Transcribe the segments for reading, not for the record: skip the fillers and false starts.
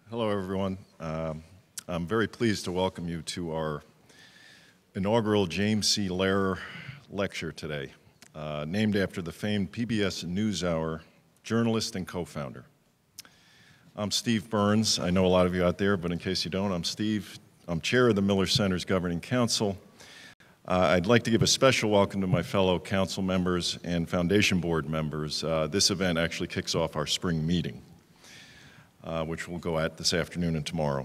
Hello, everyone. I'm very pleased to welcome you to our inaugural James C. Lehrer Lecture today, named after the famed PBS NewsHour journalist and co-founder. I'm Steve Burns. I know a lot of you out there, but in case you don't, I'm Steve. I'm chair of the Miller Center's Governing Council. I'd like to give a special welcome to my fellow council members and foundation board members. This event actually kicks off our spring meeting, which we'll go at this afternoon and tomorrow.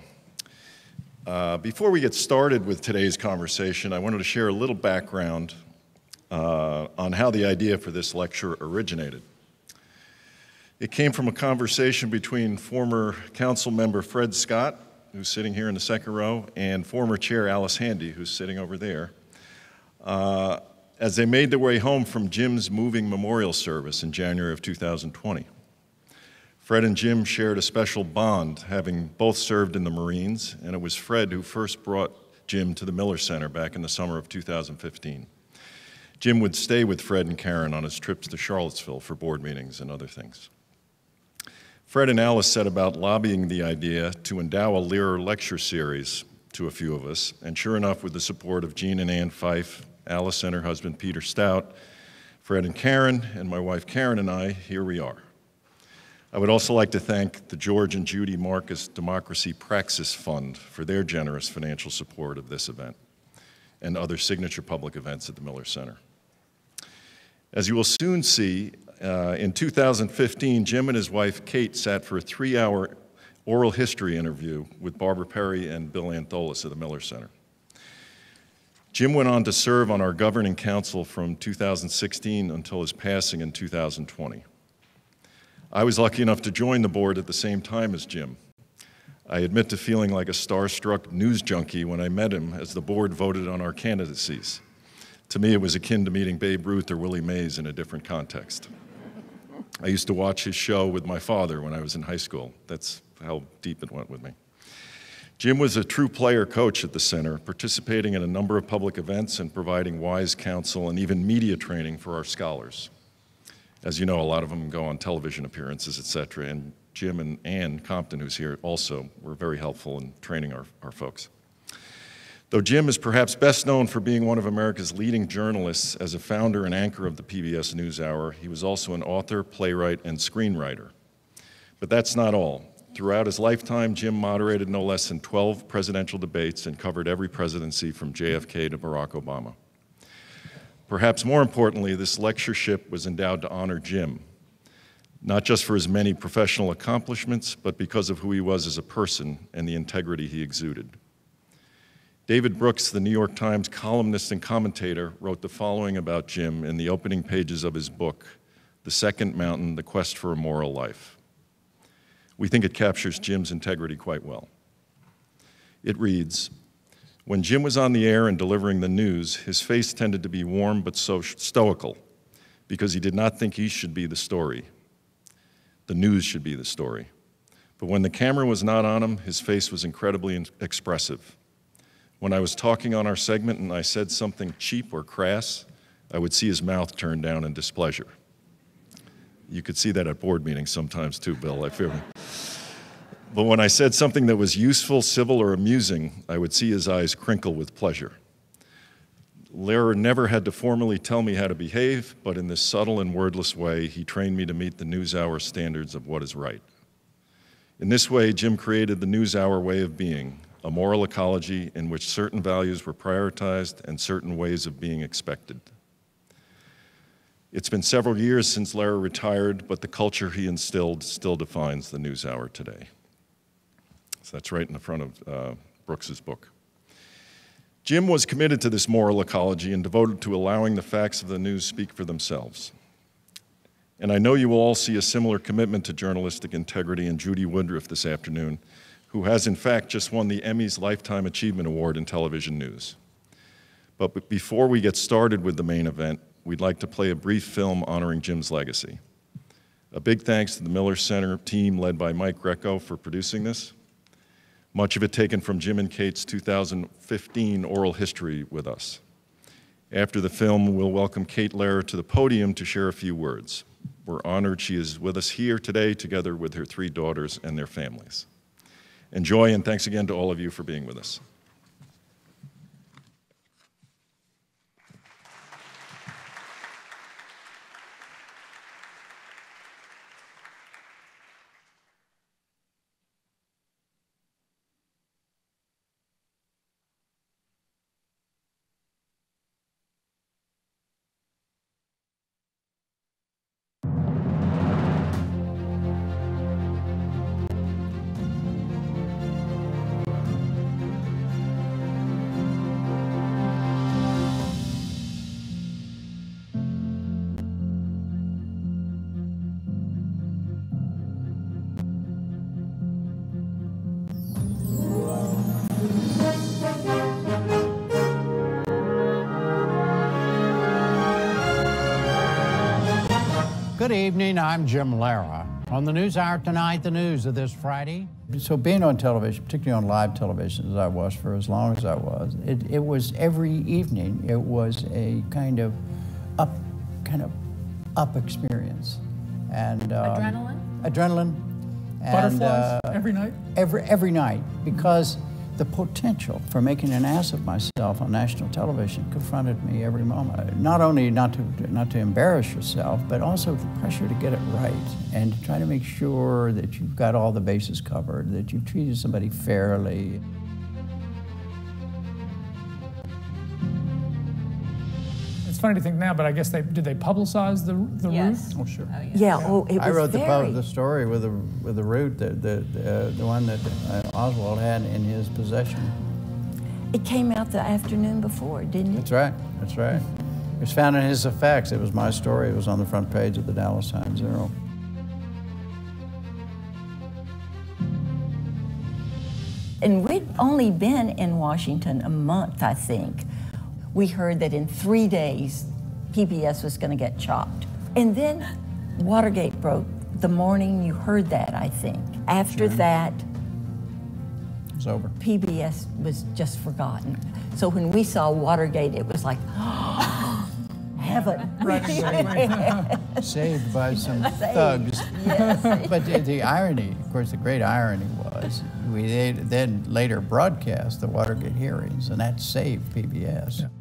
Before we get started with today's conversation, I wanted to share a little background on how the idea for this lecture originated. It came from a conversation between former council member Fred Scott, who's sitting here in the second row, and former chair Alice Handy, who's sitting over there, as they made their way home from Jim's moving memorial service in January of 2020. Fred and Jim shared a special bond, having both served in the Marines, and it was Fred who first brought Jim to the Miller Center back in the summer of 2015. Jim would stay with Fred and Karen on his trips to Charlottesville for board meetings and other things. Fred and Alice set about lobbying the idea to endow a Lehrer Lecture series to a few of us, and sure enough, with the support of Jean and Ann Fife, Alice and her husband Peter Stout, Fred and Karen, and my wife Karen and I, here we are. I would also like to thank the George and Judy Marcus Democracy Praxis Fund for their generous financial support of this event and other signature public events at the Miller Center. As you will soon see, in 2015, Jim and his wife Kate sat for a 3-hour oral history interview with Barbara Perry and Bill Antholis at the Miller Center. Jim went on to serve on our governing council from 2016 until his passing in 2020. I was lucky enough to join the board at the same time as Jim. I admit to feeling like a starstruck news junkie when I met him as the board voted on our candidacies. To me, it was akin to meeting Babe Ruth or Willie Mays in a different context. I used to watch his show with my father when I was in high school. That's how deep it went with me. Jim was a true player coach at the center, participating in a number of public events and providing wise counsel and even media training for our scholars. As you know, a lot of them go on television appearances, et cetera, and Jim and Ann Compton, who's here also, were very helpful in training our folks. Though Jim is perhaps best known for being one of America's leading journalists as a founder and anchor of the PBS NewsHour, he was also an author, playwright, and screenwriter. But that's not all. Throughout his lifetime, Jim moderated no less than 12 presidential debates and covered every presidency from JFK to Barack Obama. Perhaps more importantly, this lectureship was endowed to honor Jim, not just for his many professional accomplishments, but because of who he was as a person and the integrity he exuded. David Brooks, the New York Times columnist and commentator, wrote the following about Jim in the opening pages of his book, The Second Mountain, The Quest for a Moral Life. We think it captures Jim's integrity quite well. It reads, "When Jim was on the air and delivering the news, his face tended to be warm but stoical because he did not think he should be the story. The news should be the story. But when the camera was not on him, his face was incredibly expressive. When I was talking on our segment and I said something cheap or crass, I would see his mouth turn down in displeasure." You could see that at board meetings sometimes too, Bill, I feel. But when I said something that was useful, civil, or amusing, I would see his eyes crinkle with pleasure. Lehrer never had to formally tell me how to behave, but in this subtle and wordless way, he trained me to meet the NewsHour standards of what is right. In this way, Jim created the NewsHour way of being, a moral ecology in which certain values were prioritized and certain ways of being expected. It's been several years since Lehrer retired, but the culture he instilled still defines the NewsHour today. So that's right in the front of Brooks's book. Jim was committed to this moral ecology and devoted to allowing the facts of the news speak for themselves. And I know you will all see a similar commitment to journalistic integrity in Judy Woodruff this afternoon, who has in fact just won the Emmy's Lifetime Achievement Award in television news. But before we get started with the main event, we'd like to play a brief film honoring Jim's legacy. A big thanks to the Miller Center team led by Mike Greco for producing this. Much of it taken from Jim and Kate's 2015 oral history with us. After the film, we'll welcome Kate Lehrer to the podium to share a few words. We're honored she is with us here today together with her 3 daughters and their families. Enjoy, and thanks again to all of you for being with us. Good evening, I'm Jim Lehrer. On the NewsHour tonight, the news of this Friday. So being on television, particularly on live television as I was for as long as I was, it was every evening, it was a kind of up experience. And adrenaline? Adrenaline. And, butterflies every night? Every night, because the potential for making an ass of myself on national television confronted me every moment. Not only not to embarrass yourself, but also the pressure to get it right and to try to make sure that you've got all the bases covered, that you've treated somebody fairly. It's funny to think now, but I guess did they publicize the Yes. route? Oh, sure. Oh, yeah. Yeah. Oh, it was I wrote very... the story with the route, the one that Oswald had in his possession. It came out the afternoon before, didn't it? That's right. That's right. It was found in his effects. It was my story. It was on the front page of the Dallas Times-Herald. And we'd only been in Washington a month, I think. We heard that in 3 days, PBS was going to get chopped. And then Watergate broke the morning you heard that, I think. After that, It was over. PBS was just forgotten. So when we saw Watergate, it was like, heaven. Right, exactly. Saved by some Saved. thugs. Yes. But the irony, of course, the great irony was, we then later broadcast the Watergate hearings, and that saved PBS. Yeah.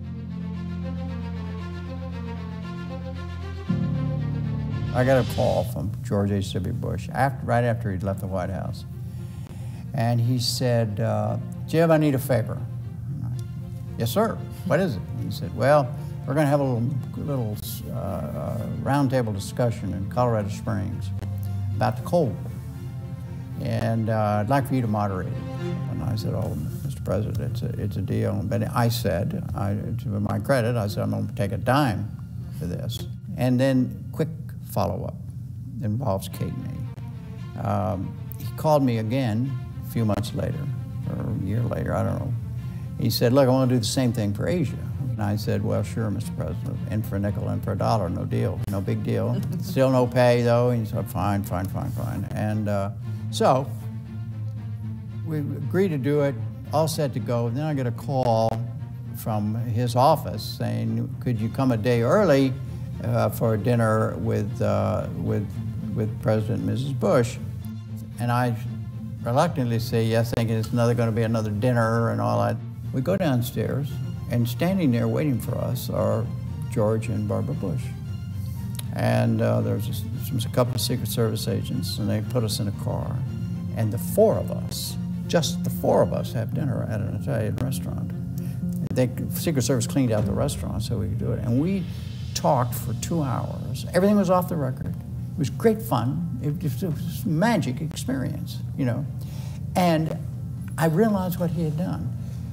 I got a call from George H.W. Bush right after he'd left the White House. And he said, Jim, I need a favor. Yes, sir. What is it? He said, well, we're going to have a little roundtable discussion in Colorado Springs about the Cold War. And I'd like for you to moderate it. And I said, oh, Mr. President, it's a deal. But I said, to my credit, I said, I'm going to take a dime for this. And then quick follow-up involves Kate and me. He called me again a few months later, or a year later, I don't know. He said, look, I want to do the same thing for Asia. And I said, well, sure, Mr. President, in for a nickel, in for a dollar, no deal, no big deal. Still no pay, though. And he said, fine. And so we agreed to do it, all set to go. Then I get a call from his office saying, could you come a day early for dinner with President and Mrs. Bush? And I reluctantly say yes, thinking it's going to be another dinner and all that. We go downstairs, and standing there waiting for us are George and Barbara Bush. And there's a couple of Secret Service agents, and they put us in a car. And the four of us, just the four of us, have dinner at an Italian restaurant. Secret Service cleaned out the restaurant so we could do it. And we talked for 2 hours. Everything was off the record. It was great fun. It was a magic experience, you know. And I realized what he had done.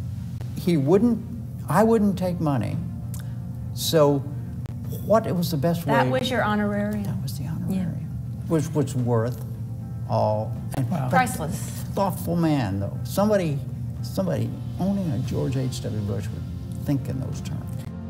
I wouldn't take money. So it was the best way. That was your honorarium? That was the honorarium. Which was worth all. And wow. Priceless. Thoughtful man, though. Somebody owning a George H.W. Bush would think in those terms.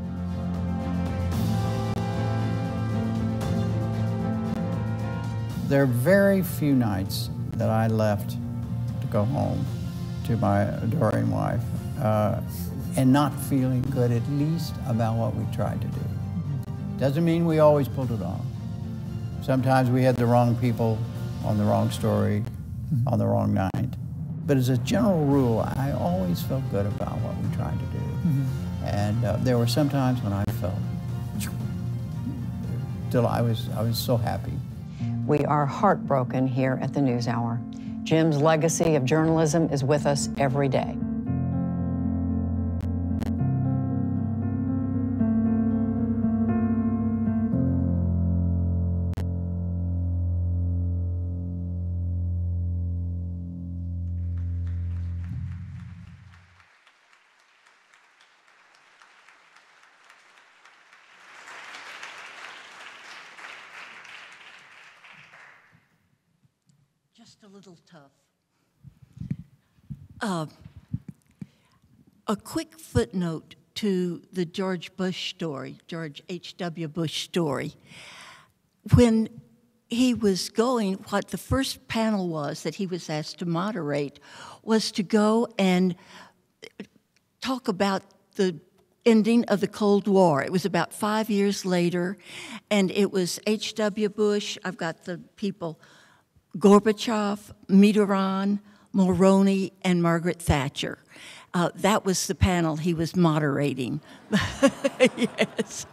There are very few nights that I left to go home to my adoring wife and not feeling good, at least about what we tried to do. Doesn't mean we always pulled it off. Sometimes we had the wrong people on the wrong story, on the wrong night. But as a general rule, I always felt good about what we tried to do. And there were some times when I felt, till I was so happy. We are heartbroken here at the NewsHour. Jim's legacy of journalism is with us every day. Just a little tough. A quick footnote to the George H.W. Bush story. When he was going, what the first panel was that he was asked to moderate was to go and talk about the ending of the Cold War. It was about 5 years later, and it was H.W. Bush. I've got the people, Gorbachev, Mitterrand, Mulroney, and Margaret Thatcher. That was the panel he was moderating. Yes.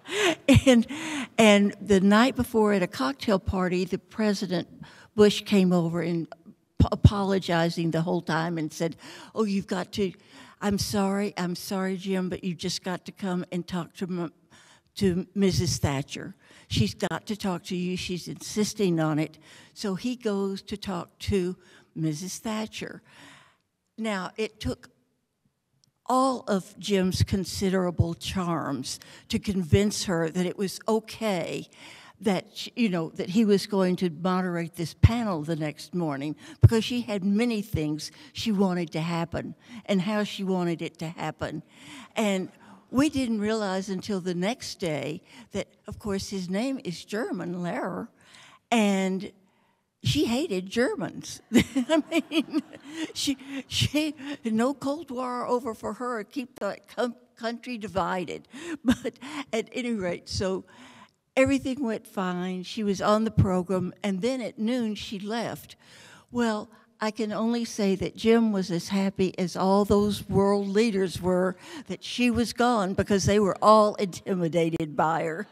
And the night before at a cocktail party, the President Bush came over and apologizing the whole time and said, "Oh, you've got to, I'm sorry, Jim, but you just got to come and talk to Mrs. Thatcher. She's got to talk to you. She's insisting on it." So he goes to talk to Mrs. Thatcher. Now, it took all of Jim's considerable charms to convince her that it was okay that, that he was going to moderate this panel the next morning, because she had many things she wanted to happen and how she wanted it to happen. And we didn't realize until the next day that, of course, his name is German, Lehrer, and she hated Germans. I mean, she no Cold War over for her, keep the country divided. But at any rate, so everything went fine. She was on the program, and then at noon she left. Well, I can only say that Jim was as happy as all those world leaders were that she was gone, because they were all intimidated by her.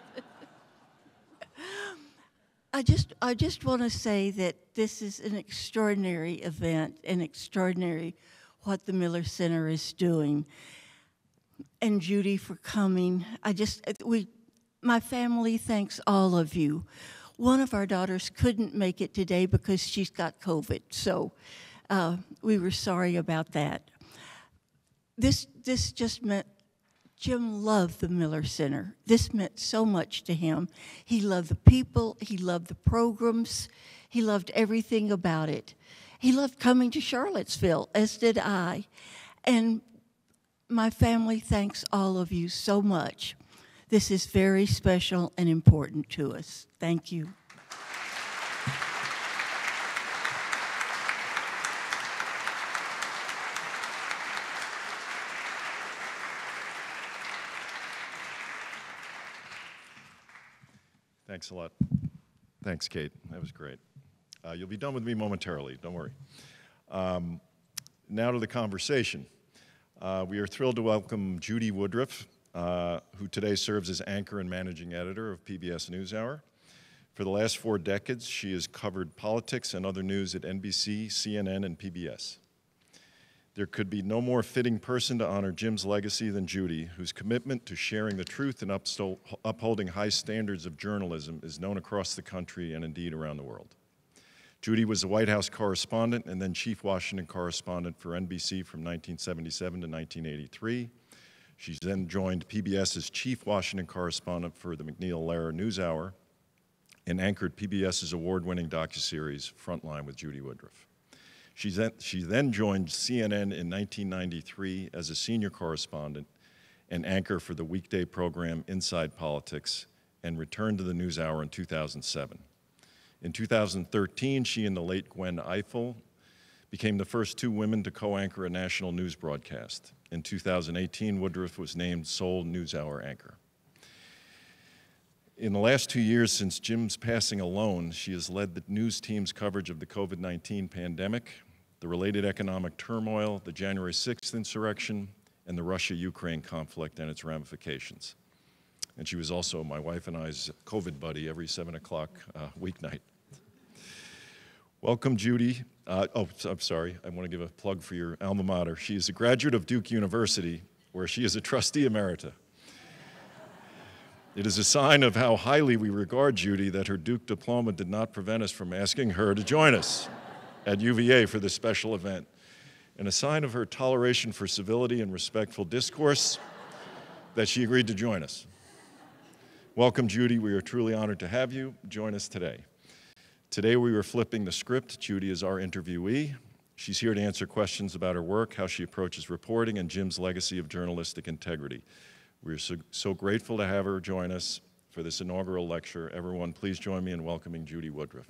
I just want to say that this is an extraordinary event, and extraordinary what the Miller Center is doing. And Judy, for coming. My family thanks all of you. One of our daughters couldn't make it today because she's got COVID, so we were sorry about that. This just meant Jim loved the Miller Center. This meant so much to him. He loved the people, he loved the programs, he loved everything about it. He loved coming to Charlottesville, as did I. And my family thanks all of you so much. This is very special and important to us. Thank you. Thanks a lot. Thanks, Kate. That was great. You'll be done with me momentarily, don't worry. Now to the conversation. We are thrilled to welcome Judy Woodruff, who today serves as anchor and managing editor of PBS NewsHour. For the last 4 decades, she has covered politics and other news at NBC, CNN, and PBS. There could be no more fitting person to honor Jim's legacy than Judy, whose commitment to sharing the truth and upholding high standards of journalism is known across the country and indeed around the world. Judy was a White House correspondent and then chief Washington correspondent for NBC from 1977 to 1983. She then joined PBS as chief Washington correspondent for the Lehrer NewsHour and anchored PBS's award-winning docuseries Frontline with Judy Woodruff. She then joined CNN in 1993 as a senior correspondent and anchor for the weekday program Inside Politics, and returned to the NewsHour in 2007. In 2013, she and the late Gwen Ifill became the first 2 women to co-anchor a national news broadcast. In 2018, Woodruff was named sole NewsHour anchor. In the last 2 years since Jim's passing alone, she has led the news team's coverage of the COVID-19 pandemic, the related economic turmoil, the January 6th insurrection, and the Russia-Ukraine conflict and its ramifications. And she was also my wife and I's COVID buddy every 7 o'clock weeknight. Welcome, Judy. I'm sorry, I want to give a plug for your alma mater. She is a graduate of Duke University, where she is a trustee emerita. It is a sign of how highly we regard Judy that her Duke diploma did not prevent us from asking her to join us at UVA for this special event, and a sign of her toleration for civility and respectful discourse that she agreed to join us. Welcome, Judy. We are truly honored to have you join us today. Today we were flipping the script. Judy is our interviewee. She's here to answer questions about her work, how she approaches reporting, and Jim's legacy of journalistic integrity. We're so grateful to have her join us for this inaugural lecture. Everyone, please join me in welcoming Judy Woodruff.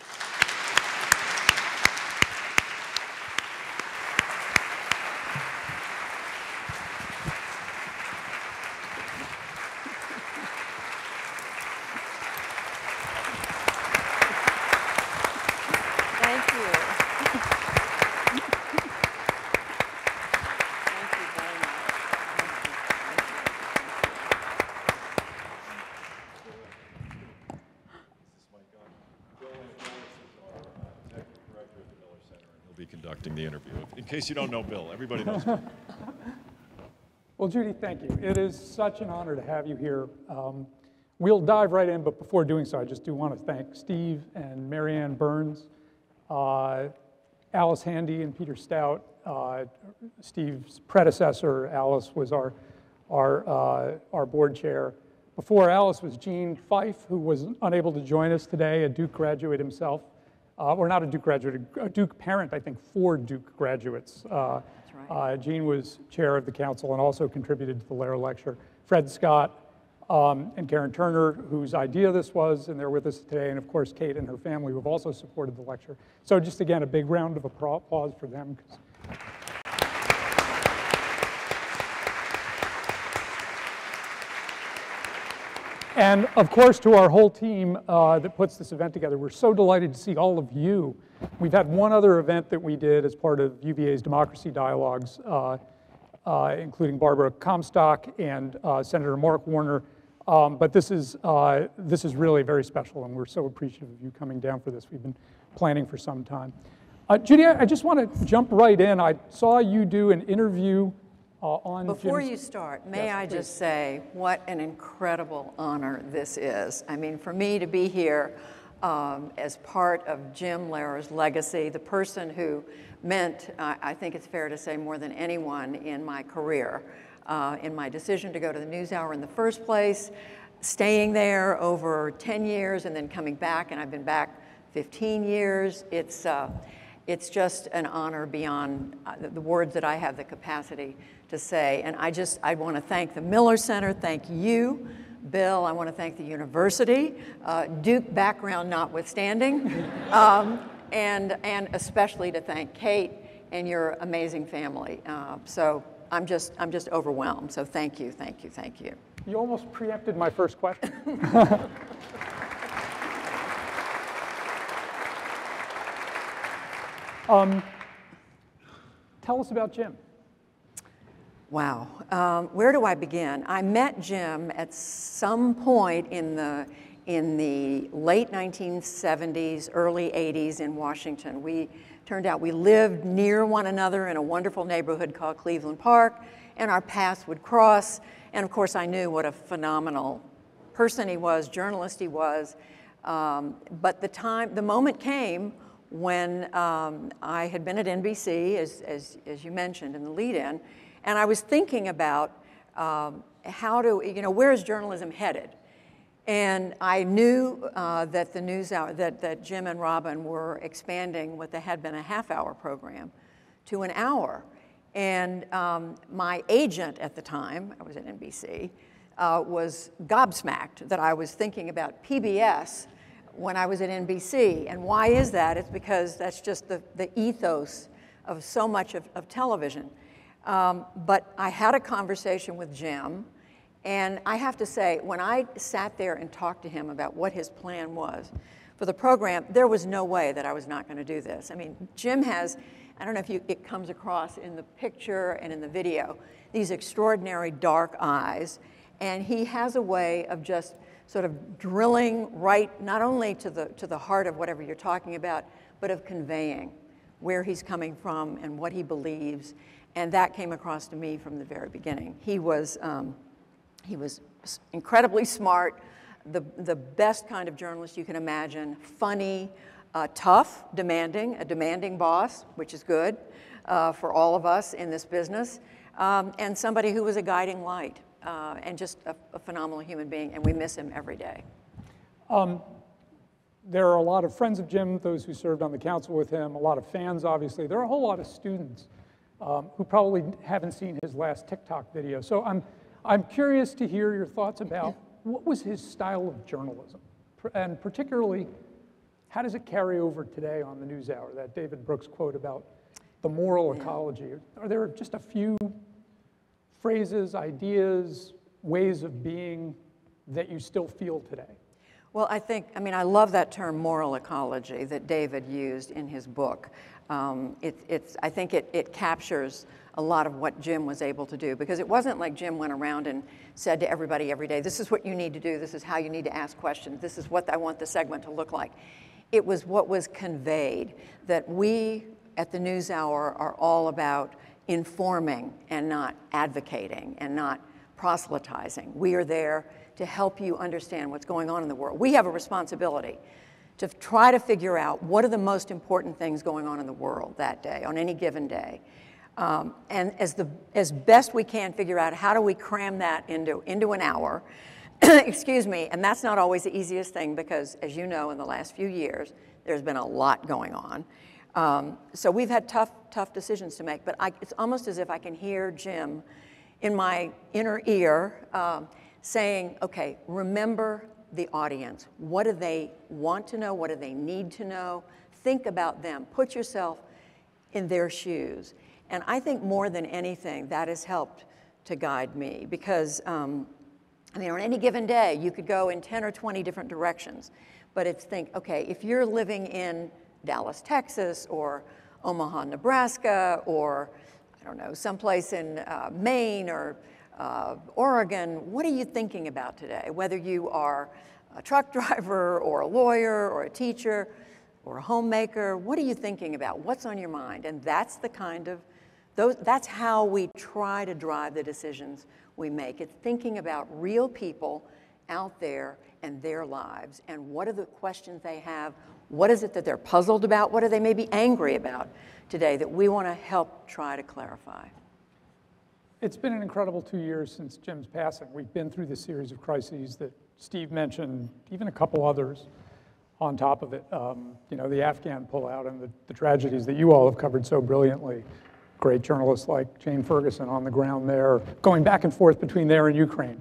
Conducting the interview. In case you don't know Bill, everybody knows Bill. Well, Judy, thank you. It is such an honor to have you here. We'll dive right in, but before doing so, I just do want to thank Steve and Marianne Burns, Alice Handy and Peter Stout. Steve's predecessor, Alice, was our board chair. Before Alice was Gene Fife, who was unable to join us today, a Duke graduate himself. Or not a Duke graduate, a Duke parent, I think, 4 Duke graduates. That's right. Gene was chair of the council and also contributed to the Lehrer Lecture. Fred Scott and Karen Turner, whose idea this was, and they're with us today, and of course Kate and her family, who have also supported the lecture. So just again, a big round of applause for them. And of course, to our whole team that puts this event together, we're so delighted to see all of you. We've had one other event that we did as part of UVA's Democracy Dialogues, including Barbara Comstock and Senator Mark Warner. But this is really very special, and we're so appreciative of you coming down for this. We've been planning for some time. Judy, I just want to jump right in. I saw you do an interview on Before Jim's... you start, may Yes, I please. just say what an incredible honor this is. I mean, for me to be here as part of Jim Lehrer's legacy, the person who meant, I think it's fair to say, more than anyone in my career, in my decision to go to the NewsHour in the first place, staying there over 10 years and then coming back, and I've been back 15 years. It's just an honor beyond the words that I have the capacity to say. And I want to thank the Miller Center, thank you, Bill. I want to thank the university, Duke background notwithstanding, and especially to thank Kate and your amazing family. So I'm just overwhelmed. So thank you, thank you, thank you. You almost preempted my first question. Tell us about Jim. Wow, where do I begin? I met Jim at some point in the late 1970s, early 80s in Washington. Turned out we lived near one another in a wonderful neighborhood called Cleveland Park, and our paths would cross. And of course, I knew what a phenomenal person he was, journalist he was. But the moment came when I had been at NBC, as you mentioned in the lead-in, and I was thinking about where is journalism headed? And I knew that the NewsHour, that Jim and Robin were expanding what had been a half-hour program to an hour. And my agent at the time, I was at NBC, was gobsmacked that I was thinking about PBS when I was at NBC. And why is that? It's because that's just the ethos of so much of television. But I had a conversation with Jim, And I have to say, when I sat there and talked to him about what his plan was for the program, there was no way that I was not going to do this. I mean, Jim has, I don't know if it comes across in the picture and in the video, these extraordinary dark eyes. And he has a way of just sort of drilling right, not only to the heart of whatever you're talking about, but of conveying where he's coming from and what he believes. And that came across to me from the very beginning. He was incredibly smart, the best kind of journalist you can imagine, funny, tough, a demanding boss, which is good for all of us in this business, and somebody who was a guiding light, and just a phenomenal human being, and we miss him every day. There are a lot of friends of Jim, those who served on the council with him, a lot of fans, obviously. There are a whole lot of students who probably haven't seen his last TikTok video. So I'm curious to hear your thoughts about what was his style of journalism, and particularly, how does it carry over today on the NewsHour, that David Brooks quote about the moral ecology? Are there just a few phrases, ideas, ways of being that you still feel today? Well, I love that term moral ecology that David used in his book. I think it captures a lot of what Jim was able to do, because it wasn't like Jim went around and said to everybody every day, this is what you need to do, this is how you need to ask questions, this is what I want the segment to look like. It was what was conveyed, that we at the NewsHour are all about informing and not advocating and not proselytizing. We are there to help you understand what's going on in the world. We have a responsibility to try to figure out what are the most important things going on in the world that day, on any given day. And as best we can figure out how do we cram that into an hour, excuse me, and that's not always the easiest thing, because as you know, in the last few years, there's been a lot going on. So we've had tough decisions to make, but it's almost as if I can hear Jim in my inner ear saying, okay, remember the audience. What do they want to know? What do they need to know? Think about them. Put yourself in their shoes. And I think more than anything, that has helped to guide me, because on any given day, you could go in 10 or 20 different directions. But okay, if you're living in Dallas, Texas, or Omaha, Nebraska, or I don't know, someplace in Maine or Oregon, what are you thinking about today? Whether you are a truck driver or a lawyer or a teacher or a homemaker, what are you thinking about? What's on your mind? And that's the kind of, that's how we try to drive the decisions we make. It's thinking about real people out there and their lives, and what are the questions they have? What is it that they're puzzled about? What are they maybe angry about today that we want to help try to clarify? It's been an incredible 2 years since Jim's passing. We've been through this series of crises that Steve mentioned, even a couple others on top of it. The Afghan pullout and the tragedies that you all have covered so brilliantly. Great journalists like Jane Ferguson on the ground there, going back and forth between there and Ukraine.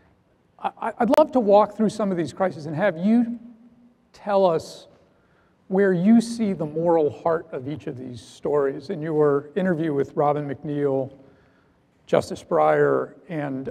I'd love to walk through some of these crises and have you tell us where you see the moral heart of each of these stories. In your interview with Robin McNeil, Justice Breyer, and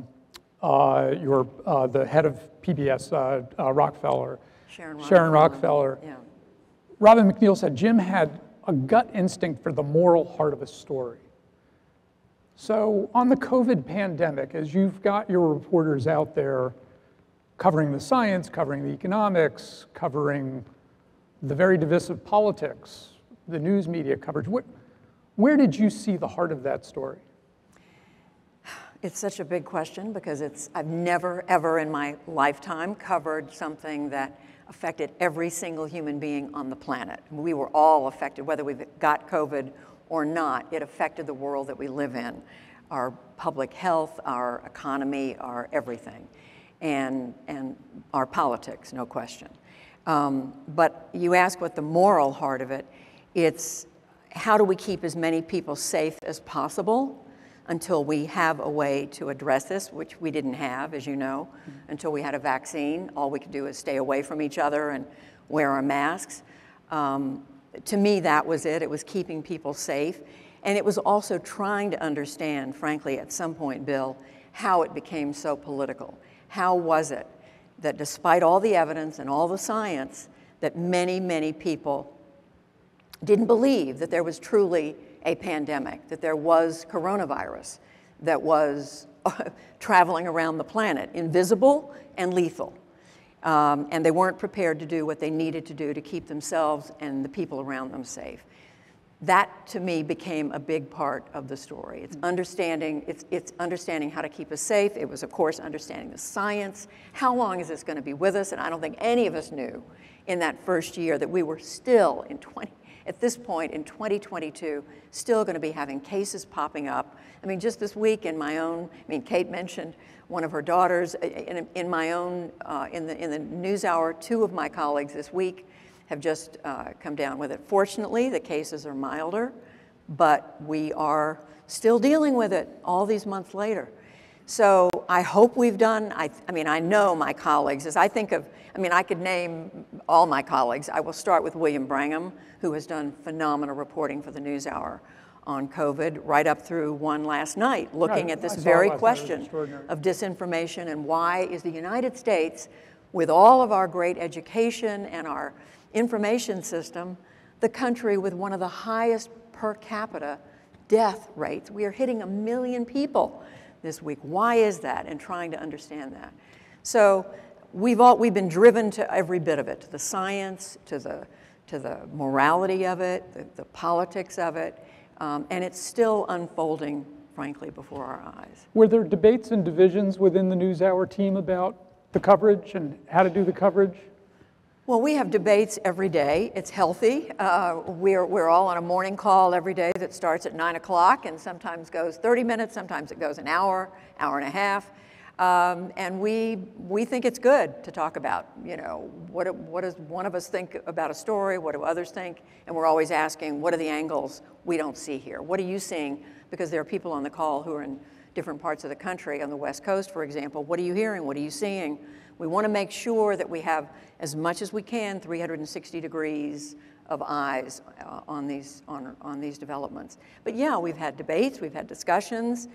the head of PBS, Rockefeller, Sharon Rockefeller, yeah. Robin McNeil said Jim had a gut instinct for the moral heart of a story. So on the COVID pandemic, as you've got your reporters out there covering the science, covering the economics, covering the very divisive politics, the news media coverage, where did you see the heart of that story? It's such a big question, because I've never, ever in my lifetime covered something that affected every single human being on the planet. We were all affected, whether we got COVID or not. It affected the world that we live in, our public health, our economy, our everything, and our politics, no question. But you ask what the moral heart of it, it's how do we keep as many people safe as possible until we have a way to address this, which we didn't have, as you know, until we had a vaccine. All we could do is stay away from each other and wear our masks. To me, that was it. It was keeping people safe. And it was also trying to understand, frankly, at some point, Bill, how it became so political. How was it that despite all the evidence and all the science, that many, many people didn't believe that there was truly a pandemic, that there was coronavirus that was traveling around the planet, invisible and lethal. And they weren't prepared to do what they needed to do to keep themselves and the people around them safe. That, to me, became a big part of the story. It's understanding how to keep us safe. It was, of course, understanding the science. How long is this going to be with us? And I don't think any of us knew in that first year that we were still at this point in 2022, still going to be having cases popping up. I mean, just this week in my own, Kate mentioned one of her daughters. In my own, in the NewsHour, 2 of my colleagues this week have just come down with it. Fortunately, the cases are milder, but we are still dealing with it all these months later. So I hope we've done, I know my colleagues, as I think of, I could name all my colleagues. I will start with William Brangham, who has done phenomenal reporting for the NewsHour on COVID, right up through one last night, looking at this very question of disinformation and why is the United States, with all of our great education and our information system, the country with one of the highest per capita death rates. We are hitting 1 million people this week. Why is that? And trying to understand that. So we've been driven to every bit of it, to the science, to the morality of it, the politics of it, and it's still unfolding, frankly, before our eyes. Were there debates and divisions within the NewsHour team about the coverage and how to do the coverage? Well, we have debates every day. It's healthy. We're all on a morning call every day that starts at 9 o'clock and sometimes goes 30 minutes, sometimes it goes an hour, hour and a half. And we think it's good to talk about, what does one of us think about a story? What do others think? And we're always asking, what are the angles we don't see here? What are you seeing? Because there are people on the call who are in different parts of the country, on the West Coast, for example. What are you hearing? What are you seeing? We want to make sure that we have, as much as we can, 360 degrees of eyes on these developments. But yeah, we've had debates, we've had discussions.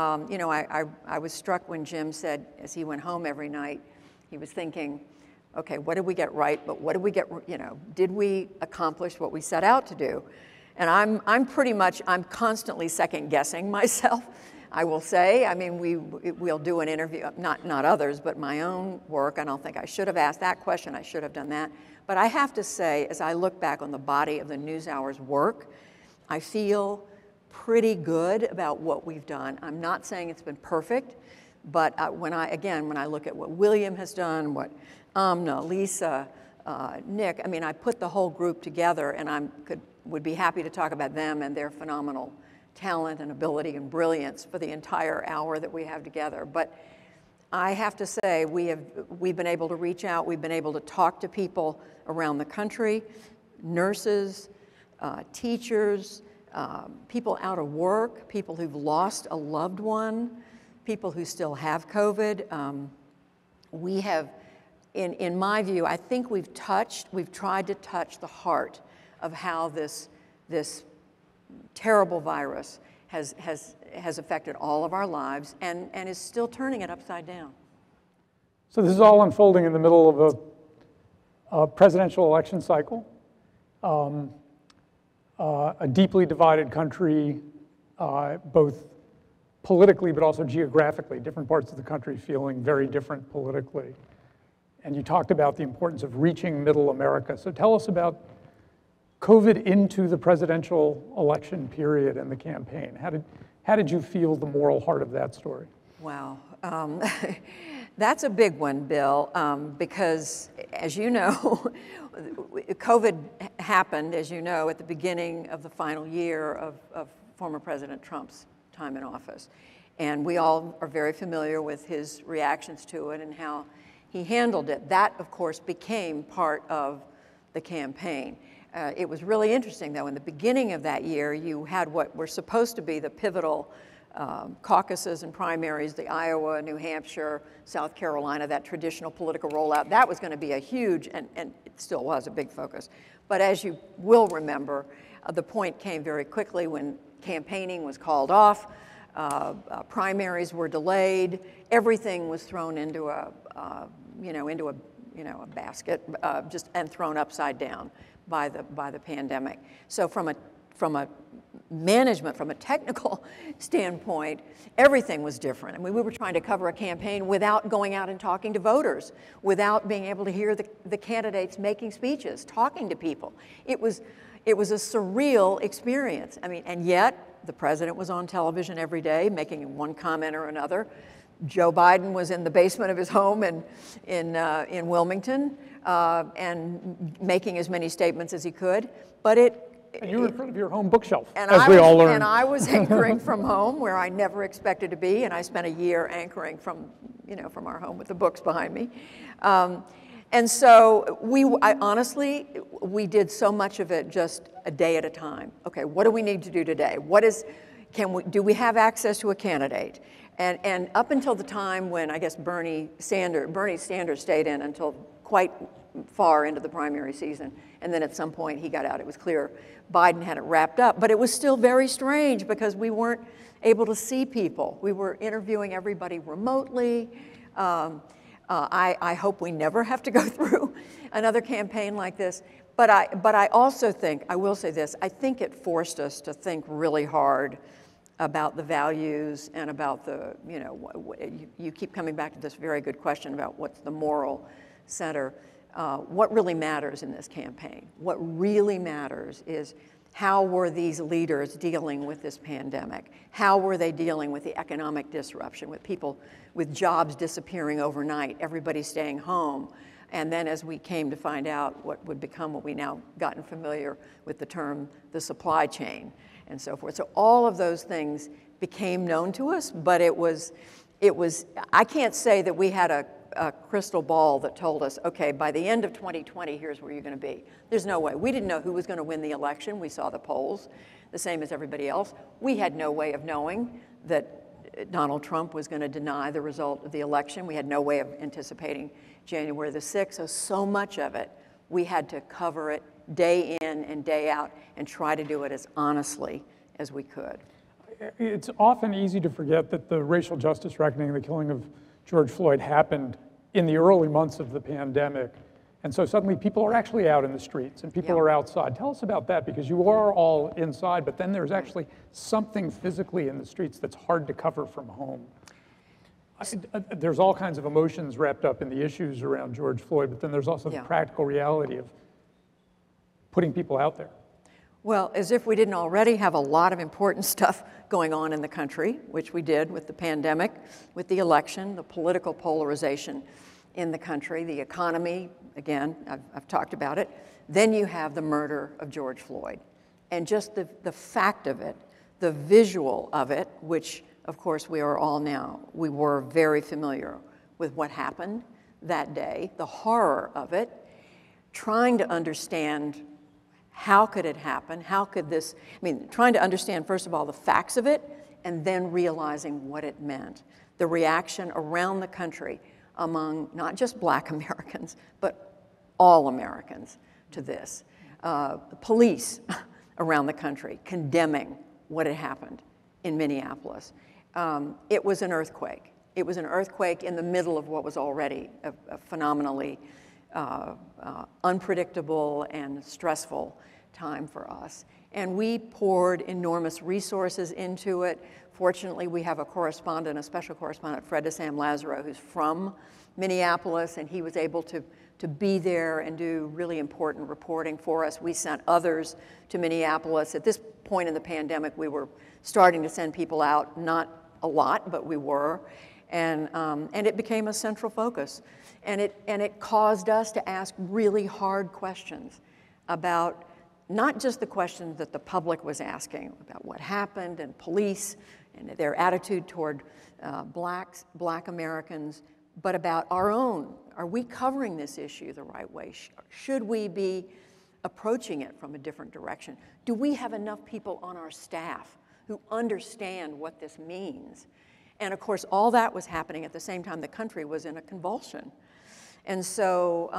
I was struck when Jim said, as he went home every night, he was thinking, okay, what did we get right? But what did we get, did we accomplish what we set out to do? And I'm constantly second guessing myself. I will say, we'll do an interview, not others, but my own work. I don't think I should have asked that question. I should have done that. But I have to say, as I look back on the body of the NewsHour's work, I feel pretty good about what we've done. I'm not saying it's been perfect, but when I look at what William has done, what Amna, Lisa, Nick, I put the whole group together, and would be happy to talk about them and their phenomenal talent and ability and brilliance for the entire hour that we have together. But I have to say, we've been able to reach out, we've been able to talk to people around the country, nurses, teachers, people out of work, people who've lost a loved one, people who still have COVID. We have, in my view, I think we've tried to touch the heart of how this terrible virus has affected all of our lives and is still turning it upside down. So this is all unfolding in the middle of a presidential election cycle, a deeply divided country, both politically but also geographically, different parts of the country feeling very different politically. And you talked about the importance of reaching middle America. So tell us about COVID into the presidential election period and the campaign. How did you feel the moral heart of that story? Wow. That's a big one, Bill, because as you know, COVID happened, as you know, at the beginning of the final year of former President Trump's time in office. And we all are very familiar with his reactions to it and how he handled it. That, of course, became part of the campaign. It was really interesting, though. In the beginning of that year, you had what were supposed to be the pivotal caucuses and primaries, the Iowa, New Hampshire, South Carolina, that traditional political rollout. That was going to be a huge, and it still was a big focus. But as you will remember, the point came very quickly when campaigning was called off. Primaries were delayed. Everything was thrown into a basket, and thrown upside down by the pandemic. So from a management, from a technical standpoint, everything was different. I mean, we were trying to cover a campaign without going out and talking to voters, without being able to hear the candidates making speeches, talking to people. It was a surreal experience. I mean, and yet the president was on television every day, making one comment or another. Joe Biden was in the basement of his home in Wilmington, and making as many statements as he could. But and you were in front of your home bookshelf, and as we all learned. And I was anchoring from home, where I never expected to be, and I spent a year anchoring from our home with the books behind me. And so honestly, we did so much of it just a day at a time. Okay, what do we need to do today? Do we have access to a candidate? And up until the time when I guess Bernie Sanders stayed in until quite far into the primary season, and then at some point he got out. It was clear Biden had it wrapped up, but it was still very strange because we weren't able to see people. We were interviewing everybody remotely. I hope we never have to go through another campaign like this. But I also think, I will say this, I think it forced us to think really hard about the values and about you keep coming back to this very good question about what's the moral center. What really matters in this campaign? What really matters is how were these leaders dealing with this pandemic? How were they dealing with the economic disruption, with people, with jobs disappearing overnight, everybody staying home? And then as we came to find out what would become what we now gotten familiar with the term, the supply chain and so forth. So all of those things became known to us, but it was, I can't say that we had a crystal ball that told us, okay, by the end of 2020, here's where you're going to be. There's no way. We didn't know who was going to win the election. We saw the polls, the same as everybody else. We had no way of knowing that Donald Trump was going to deny the result of the election. We had no way of anticipating January the 6th. So much of it, we had to cover it day in and day out and try to do it as honestly as we could. It's often easy to forget that the racial justice reckoning, the killing of George Floyd, happened in the early months of the pandemic. And so suddenly people are actually out in the streets and people are outside. Tell us about that, because you are all inside, but then there's actually something physically in the streets that's hard to cover from home. There's all kinds of emotions wrapped up in the issues around George Floyd, but then there's also the practical reality of putting people out there. Well, as if we didn't already have a lot of important stuff going on in the country, which we did with the pandemic, with the election, the political polarization in the country, the economy, again, I've talked about it. Then you have the murder of George Floyd. And just the fact of it, the visual of it, which of course we were very familiar with what happened that day, the horror of it, trying to understand how could it happen? How could this, trying to understand, first of all, the facts of it, and then realizing what it meant. The reaction around the country among not just Black Americans, but all Americans to this. Police around the country condemning what had happened in Minneapolis. It was an earthquake. It was an earthquake in the middle of what was already a phenomenally unpredictable and stressful time for us. And we poured enormous resources into it. Fortunately, we have a special correspondent, Fred de Sam Lazaro, who's from Minneapolis, and he was able to be there and do really important reporting for us. We sent others to Minneapolis. At this point in the pandemic, we were starting to send people out, not a lot, but we were. And it became a central focus. And it caused us to ask really hard questions about not just the questions that the public was asking about what happened and police and their attitude toward Black Americans, but about our own. Are we covering this issue the right way? Should we be approaching it from a different direction? Do we have enough people on our staff who understand what this means? And of course, all that was happening at the same time the country was in a convulsion. And so,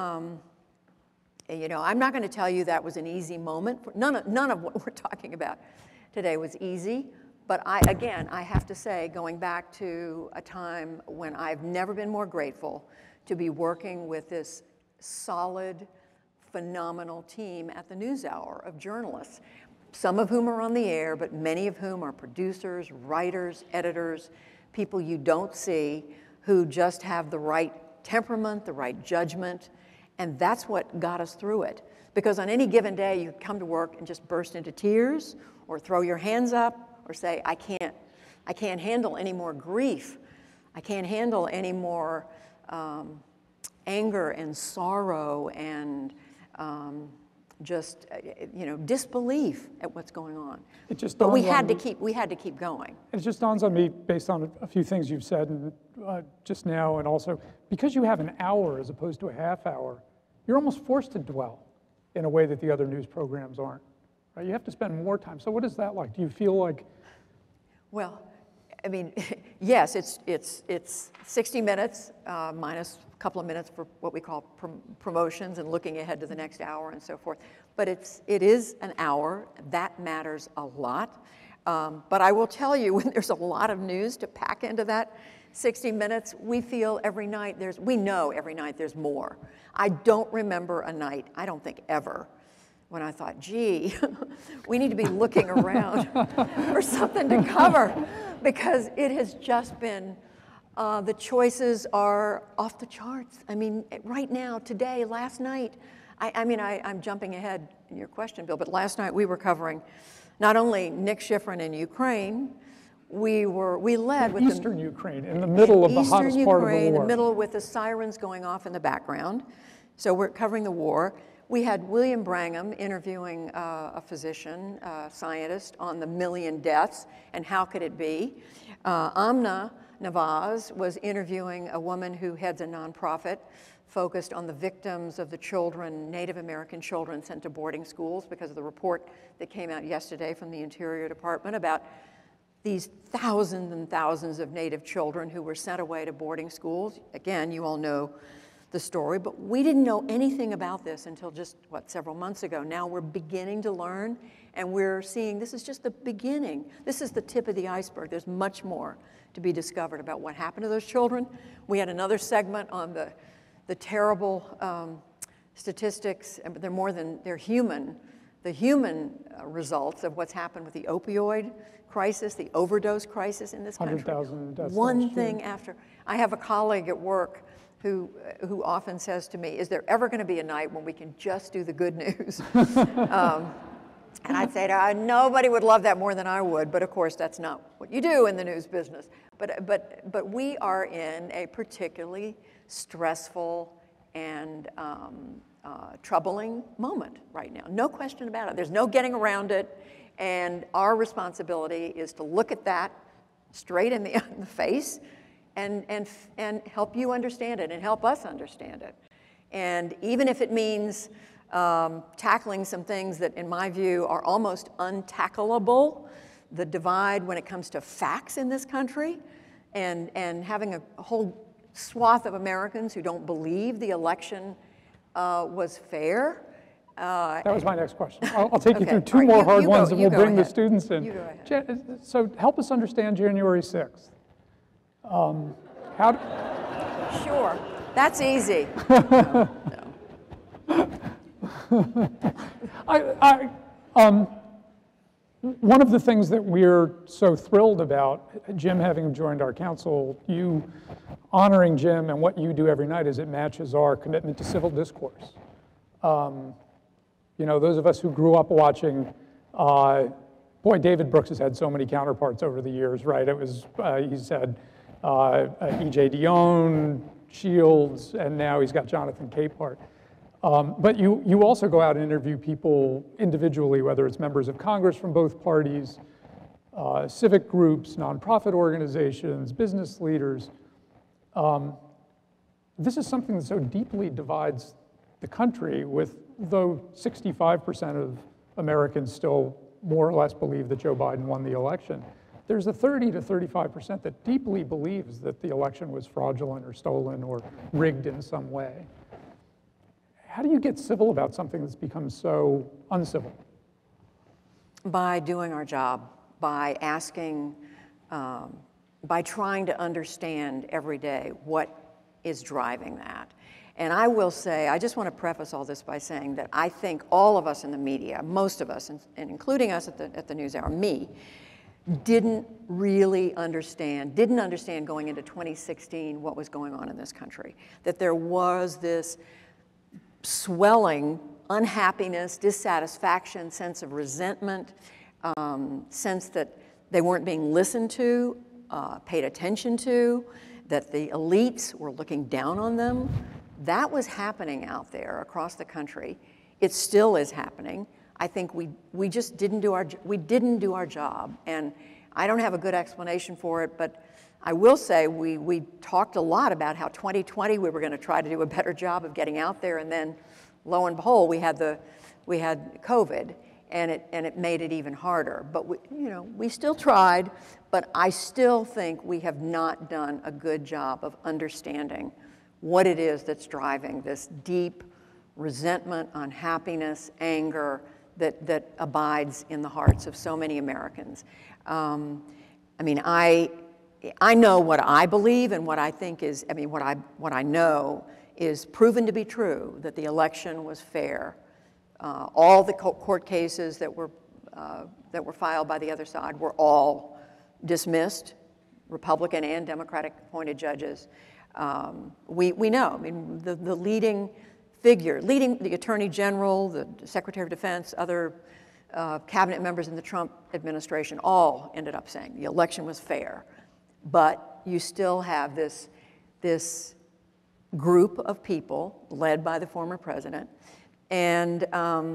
I'm not going to tell you that was an easy moment. None of what we're talking about today was easy, But again, I have to say, going back to a time when I've never been more grateful to be working with this solid, phenomenal team at the NewsHour of journalists, some of whom are on the air, but many of whom are producers, writers, editors, people you don't see, who just have the right temperament, the right judgment, and that's what got us through it. Because on any given day, you come to work and just burst into tears, or throw your hands up, or say, I can't handle any more grief. I can't handle any more anger and sorrow and just disbelief at what's going on. It just but we dawns had on to keep going. It just dawns on me, based on a few things you've said and, just now, and also because you have an hour as opposed to a half hour, you're almost forced to dwell in a way that the other news programs aren't. Right? You have to spend more time. So what is that like? Do you feel like? Well, I mean, yes, it's 60 minutes minus a couple of minutes for what we call promotions and looking ahead to the next hour and so forth. But it is an hour. That matters a lot. But I will tell you, when there's a lot of news to pack into that 60 minutes, we know every night there's more. I don't remember a night, I don't think ever, when I thought, gee, we need to be looking around for something to cover, because it has just been, the choices are off the charts. I mean, right now, today, last night, I'm jumping ahead in your question, Bill, but last night we were covering not only Nick Schifrin in Ukraine, we led with Eastern Ukraine, in the middle of the hottest part of the war. In the middle, with the sirens going off in the background. So we're covering the war. We had William Brangham interviewing a physician, scientist, on the 1 million deaths and how could it be. Amna Nawaz was interviewing a woman who heads a nonprofit focused on the victims of the children, Native American children sent to boarding schools, because of the report that came out yesterday from the Interior Department about these thousands and thousands of Native children who were sent away to boarding schools. Again, you all know the story, but we didn't know anything about this until just, several months ago. Now we're beginning to learn, and we're seeing this is just the beginning. This is the tip of the iceberg. There's much more to be discovered about what happened to those children. We had another segment on the terrible statistics, but they're human, the human results of what's happened with the opioid crisis, the overdose crisis in this country. 100,000 deaths. One thing after. I have a colleague at work who often says to me, is there ever going to be a night when we can just do the good news? And I'd say to her, nobody would love that more than I would, but of course that's not what you do in the news business. But we are in a particularly stressful and troubling moment right now. No question about it. There's no getting around it. And our responsibility is to look at that straight in the face and help you understand it and help us understand it. And even if it means tackling some things that, in my view, are almost untackleable, the divide when it comes to facts in this country, and having a whole swath of Americans who don't believe the election was fair. That was my next question. I'll take you Okay. through two All right, more hard ones, and you we'll go bring the ahead. students in. You go ahead. So help us understand January 6th. Sure, that's easy. One of the things that we're so thrilled about, Jim having joined our council, you honoring Jim and what you do every night, is it matches our commitment to civil discourse. You know, those of us who grew up watching, boy, David Brooks has had so many counterparts over the years, right? It was, he's had E.J. Dionne, Shields, and now he's got Jonathan Capehart. But you also go out and interview people individually, whether it's members of Congress from both parties, civic groups, nonprofit organizations, business leaders. This is something that so deeply divides the country, though 65% of Americans still more or less believe that Joe Biden won the election. There's a 30 to 35% that deeply believes that the election was fraudulent or stolen or rigged in some way. How do you get civil about something that's become so uncivil? By doing our job, by asking, by trying to understand every day what is driving that. And I will say, I just want to preface all this by saying that I think all of us in the media, most of us, and including us at the NewsHour, me, didn't understand going into 2016 what was going on in this country. That there was this swelling unhappiness, dissatisfaction, sense of resentment, sense that they weren't being listened to, paid attention to, that the elites were looking down on them. That was happening out there across the country. It still is happening. I think we just didn't do our job, and I don't have a good explanation for it, but I will say we talked a lot about how 2020 we were going to try to do a better job of getting out there, and then lo and behold, we had COVID, and it made it even harder. But we still tried, but I still think we have not done a good job of understanding what it is that's driving this deep resentment, unhappiness, anger that abides in the hearts of so many Americans. I mean, I know what I believe and what I think is, what I know is proven to be true, that the election was fair. All the court cases that were filed by the other side were all dismissed, Republican and Democratic appointed judges. We know, I mean, the leading figure, the Attorney General, the Secretary of Defense, other cabinet members in the Trump administration all ended up saying the election was fair. But you still have this group of people led by the former president. And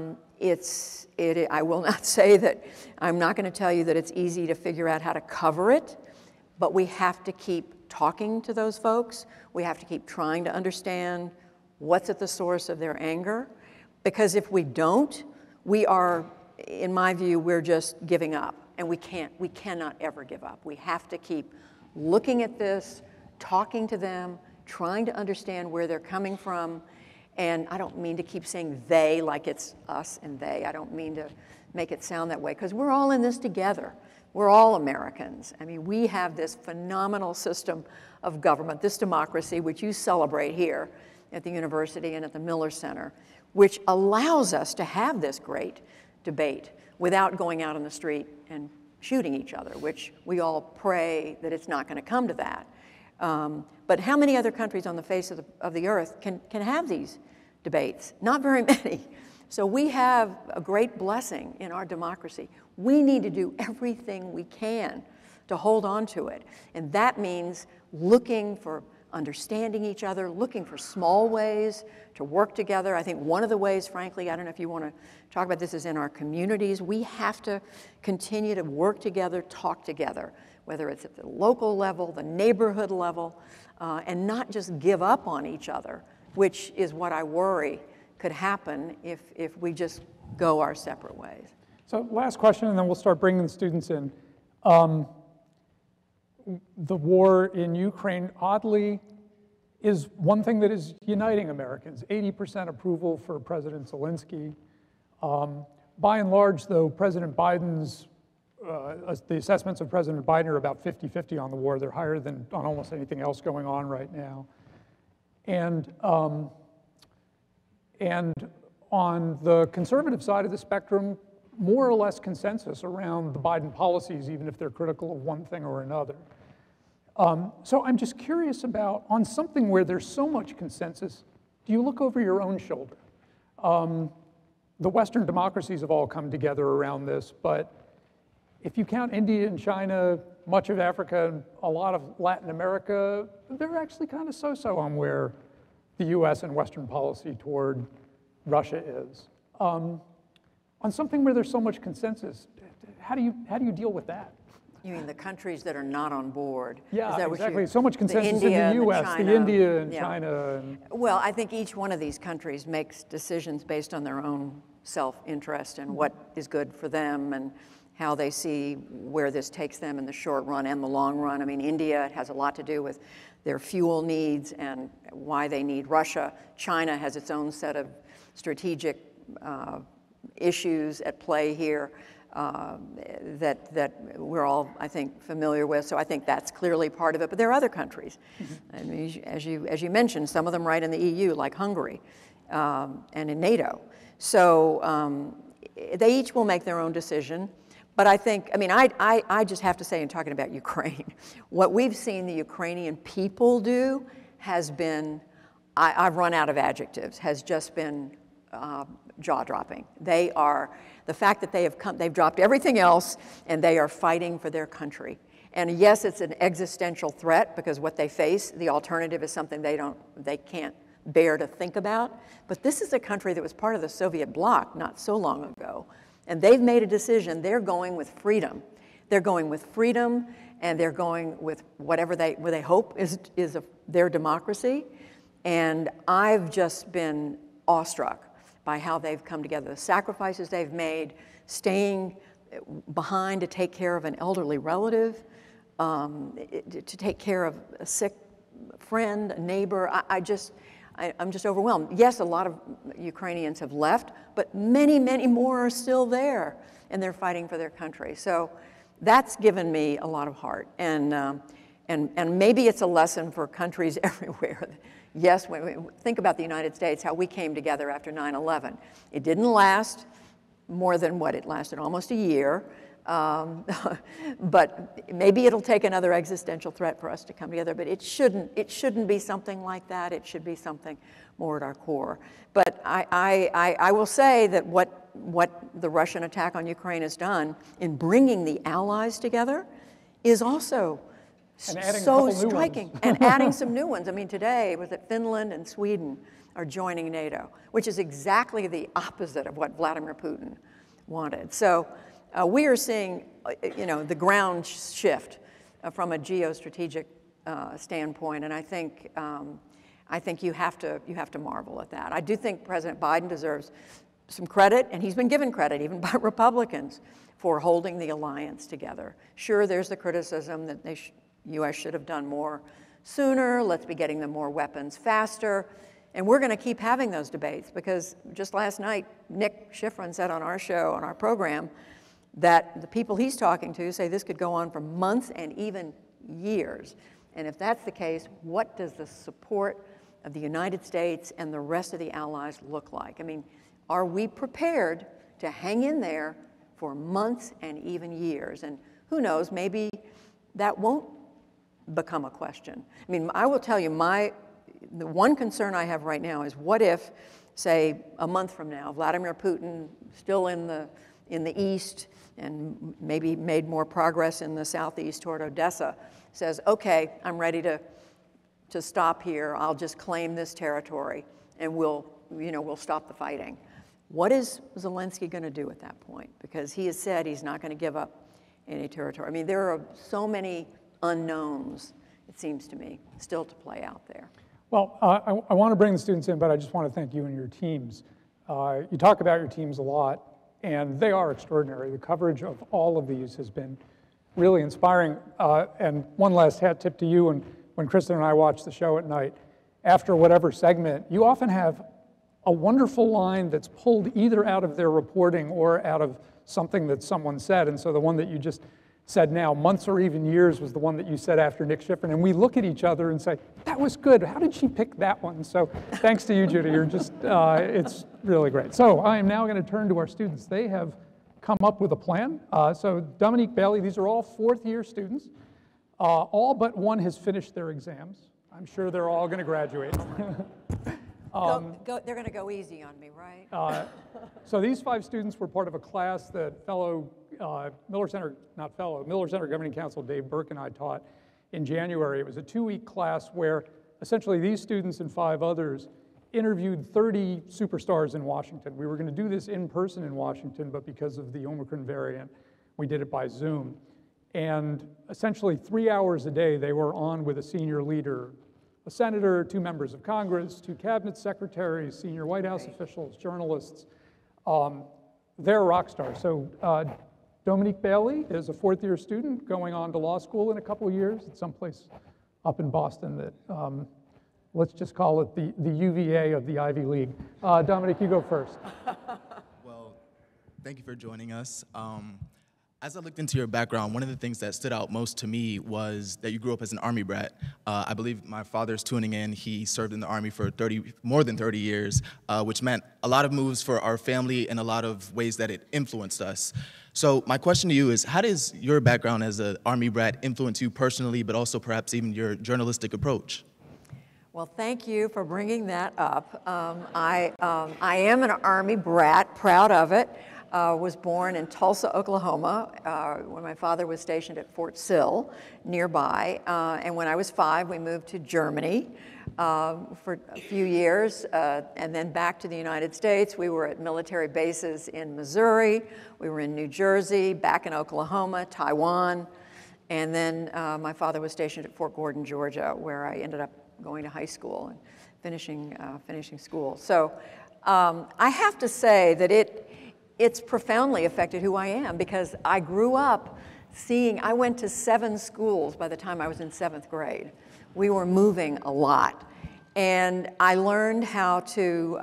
I will not say that, I'm not going to tell you that it's easy to figure out how to cover it, but we have to keep talking to those folks. We have to keep trying to understand what's at the source of their anger. Because if we don't, we are, in my view, we're just giving up. And we cannot ever give up. We have to keep looking at this, talking to them, trying to understand where they're coming from. And I don't mean to keep saying they like it's us and they. I don't mean to make it sound that way, because we're all in this together. We're all Americans. I mean, we have this phenomenal system of government, this democracy, which you celebrate here at the university and at the Miller Center, which allows us to have this great debate without going out on the street and shooting each other, which we all pray that it's not going to come to that. But how many other countries on the face of the earth can have these debates? Not very many. So we have a great blessing in our democracy. We need to do everything we can to hold on to it. And that means looking for understanding each other, looking for small ways to work together. I think one of the ways, frankly, I don't know if you want to talk about this, is in our communities. We have to continue to work together, talk together, whether it's at the local level, the neighborhood level, and not just give up on each other, which is what I worry could happen if we just go our separate ways. So last question, and then we'll start bringing the students in. The war in Ukraine, oddly, is one thing that is uniting Americans. 80% approval for President Zelensky. By and large, though, President Biden's, the assessments of President Biden are about 50-50 on the war. They're higher than on almost anything else going on right now. And on the conservative side of the spectrum, more or less consensus around the Biden policies, even if they're critical of one thing or another. So I'm just curious about, on something where there's so much consensus, do you look over your own shoulder? The Western democracies have all come together around this, but if you count India and China, much of Africa, and a lot of Latin America, they're actually kind of so-so on where the US and Western policy toward Russia is. On something where there's so much consensus, how do you deal with that? You mean the countries that are not on board? Yeah, is that exactly. What so much consensus in the US, the India and China. And... Well, I think each one of these countries makes decisions based on their own self-interest and what is good for them and how they see where this takes them in the short run and the long run. I mean, India has a lot to do with their fuel needs and why they need Russia. China has its own set of strategic issues at play here. that we're all, I think, familiar with. So I think that's clearly part of it. But there are other countries. I mean, as you mentioned, some of them right in the EU, like Hungary, and in NATO. So they each will make their own decision. But I think, I mean, I just have to say, in talking about Ukraine, what we've seen the Ukrainian people do has been, I've run out of adjectives, has just been jaw-dropping. They are, the fact that they've dropped everything else and they are fighting for their country. And yes, it's an existential threat because what they face, the alternative is something they can't bear to think about. But this is a country that was part of the Soviet bloc not so long ago. And they've made a decision. They're going with freedom. They're going with freedom, and they're going with whatever they hope is their democracy. And I've just been awestruck by how they've come together, the sacrifices they've made, staying behind to take care of an elderly relative, to take care of a sick friend, a neighbor. I'm just overwhelmed. Yes, a lot of Ukrainians have left, but many, many more are still there, and they're fighting for their country. So that's given me a lot of heart. And maybe it's a lesson for countries everywhere. Yes, when we think about the United States, how we came together after 9/11. It didn't last more than what? It lasted almost a year. But maybe it'll take another existential threat for us to come together, but it shouldn't be something like that. It should be something more at our core. But I will say that what the Russian attack on Ukraine has done in bringing the allies together is also so striking, and adding some new ones. I mean, today was that Finland and Sweden are joining NATO, which is exactly the opposite of what Vladimir Putin wanted. So we are seeing, the ground shift from a geostrategic standpoint, and I think you have to marvel at that. I do think President Biden deserves some credit, and he's been given credit even by Republicans for holding the alliance together. Sure, there's the criticism that U.S. should have done more sooner. Let's be getting them more weapons faster. And we're going to keep having those debates because just last night, Nick Schifrin said on our show, on our program, that the people he's talking to say this could go on for months and even years. And if that's the case, what does the support of the United States and the rest of the allies look like? I mean, are we prepared to hang in there for months and even years? And who knows, maybe that won't become a question. I mean, I will tell you, the one concern I have right now is what if, say, a month from now, Vladimir Putin, still in the east and maybe made more progress in the southeast toward Odessa, says, okay, I'm ready to stop here. I'll just claim this territory and we'll stop the fighting. What is Zelensky going to do at that point? Because he has said he's not going to give up any territory. I mean, there are so many unknowns, it seems to me, still to play out there. Well, I want to bring the students in, but I just want to thank you and your teams. You talk about your teams a lot, and they are extraordinary. The coverage of all of these has been really inspiring. And one last hat tip to you, and when Kristen and I watch the show at night, after whatever segment, you often have a wonderful line that's pulled either out of their reporting or out of something that someone said. And so the one that you just said now, months or even years, was the one that you said after Nick Schifrin. And we look at each other and say, that was good. How did she pick that one? So thanks to you, Judy. You're just, it's really great. So I am now going to turn to our students. They have come up with a plan. So Dominique Bailey, these are all fourth-year students. All but one has finished their exams. I'm sure they're all going to graduate. They're going to go easy on me, right? So these 5 students were part of a class that Miller Center Governing Council Dave Burke and I taught in January. It was a 2-week class where essentially these students and 5 others interviewed 30 superstars in Washington. We were going to do this in person in Washington, but because of the Omicron variant, we did it by Zoom. And essentially 3 hours a day, they were on with a senior leader, a senator, 2 members of Congress, 2 cabinet secretaries, senior White House officials, journalists. They're rock stars. So Dominique Bailey is a 4th-year student going on to law school in a couple of years at someplace up in Boston that, let's just call it the UVA of the Ivy League. Dominique, you go first. Well, Thank you for joining us. As I looked into your background, one of the things that stood out most to me was that you grew up as an Army brat. I believe my father's tuning in. He served in the Army for more than 30 years, which meant a lot of moves for our family and a lot of ways that it influenced us. So my question to you is, how does your background as an Army brat influence you personally, but also perhaps even your journalistic approach? Well, thank you for bringing that up. I am an Army brat, proud of it. Was born in Tulsa, Oklahoma, when my father was stationed at Fort Sill nearby. And when I was 5, we moved to Germany for a few years, and then back to the United States. We were at military bases in Missouri, we were in New Jersey, back in Oklahoma, Taiwan, and then my father was stationed at Fort Gordon, Georgia, where I ended up going to high school and finishing school. So I have to say that it's profoundly affected who I am, because I grew up I went to 7 schools by the time I was in 7th grade. We were moving a lot. And I learned how to,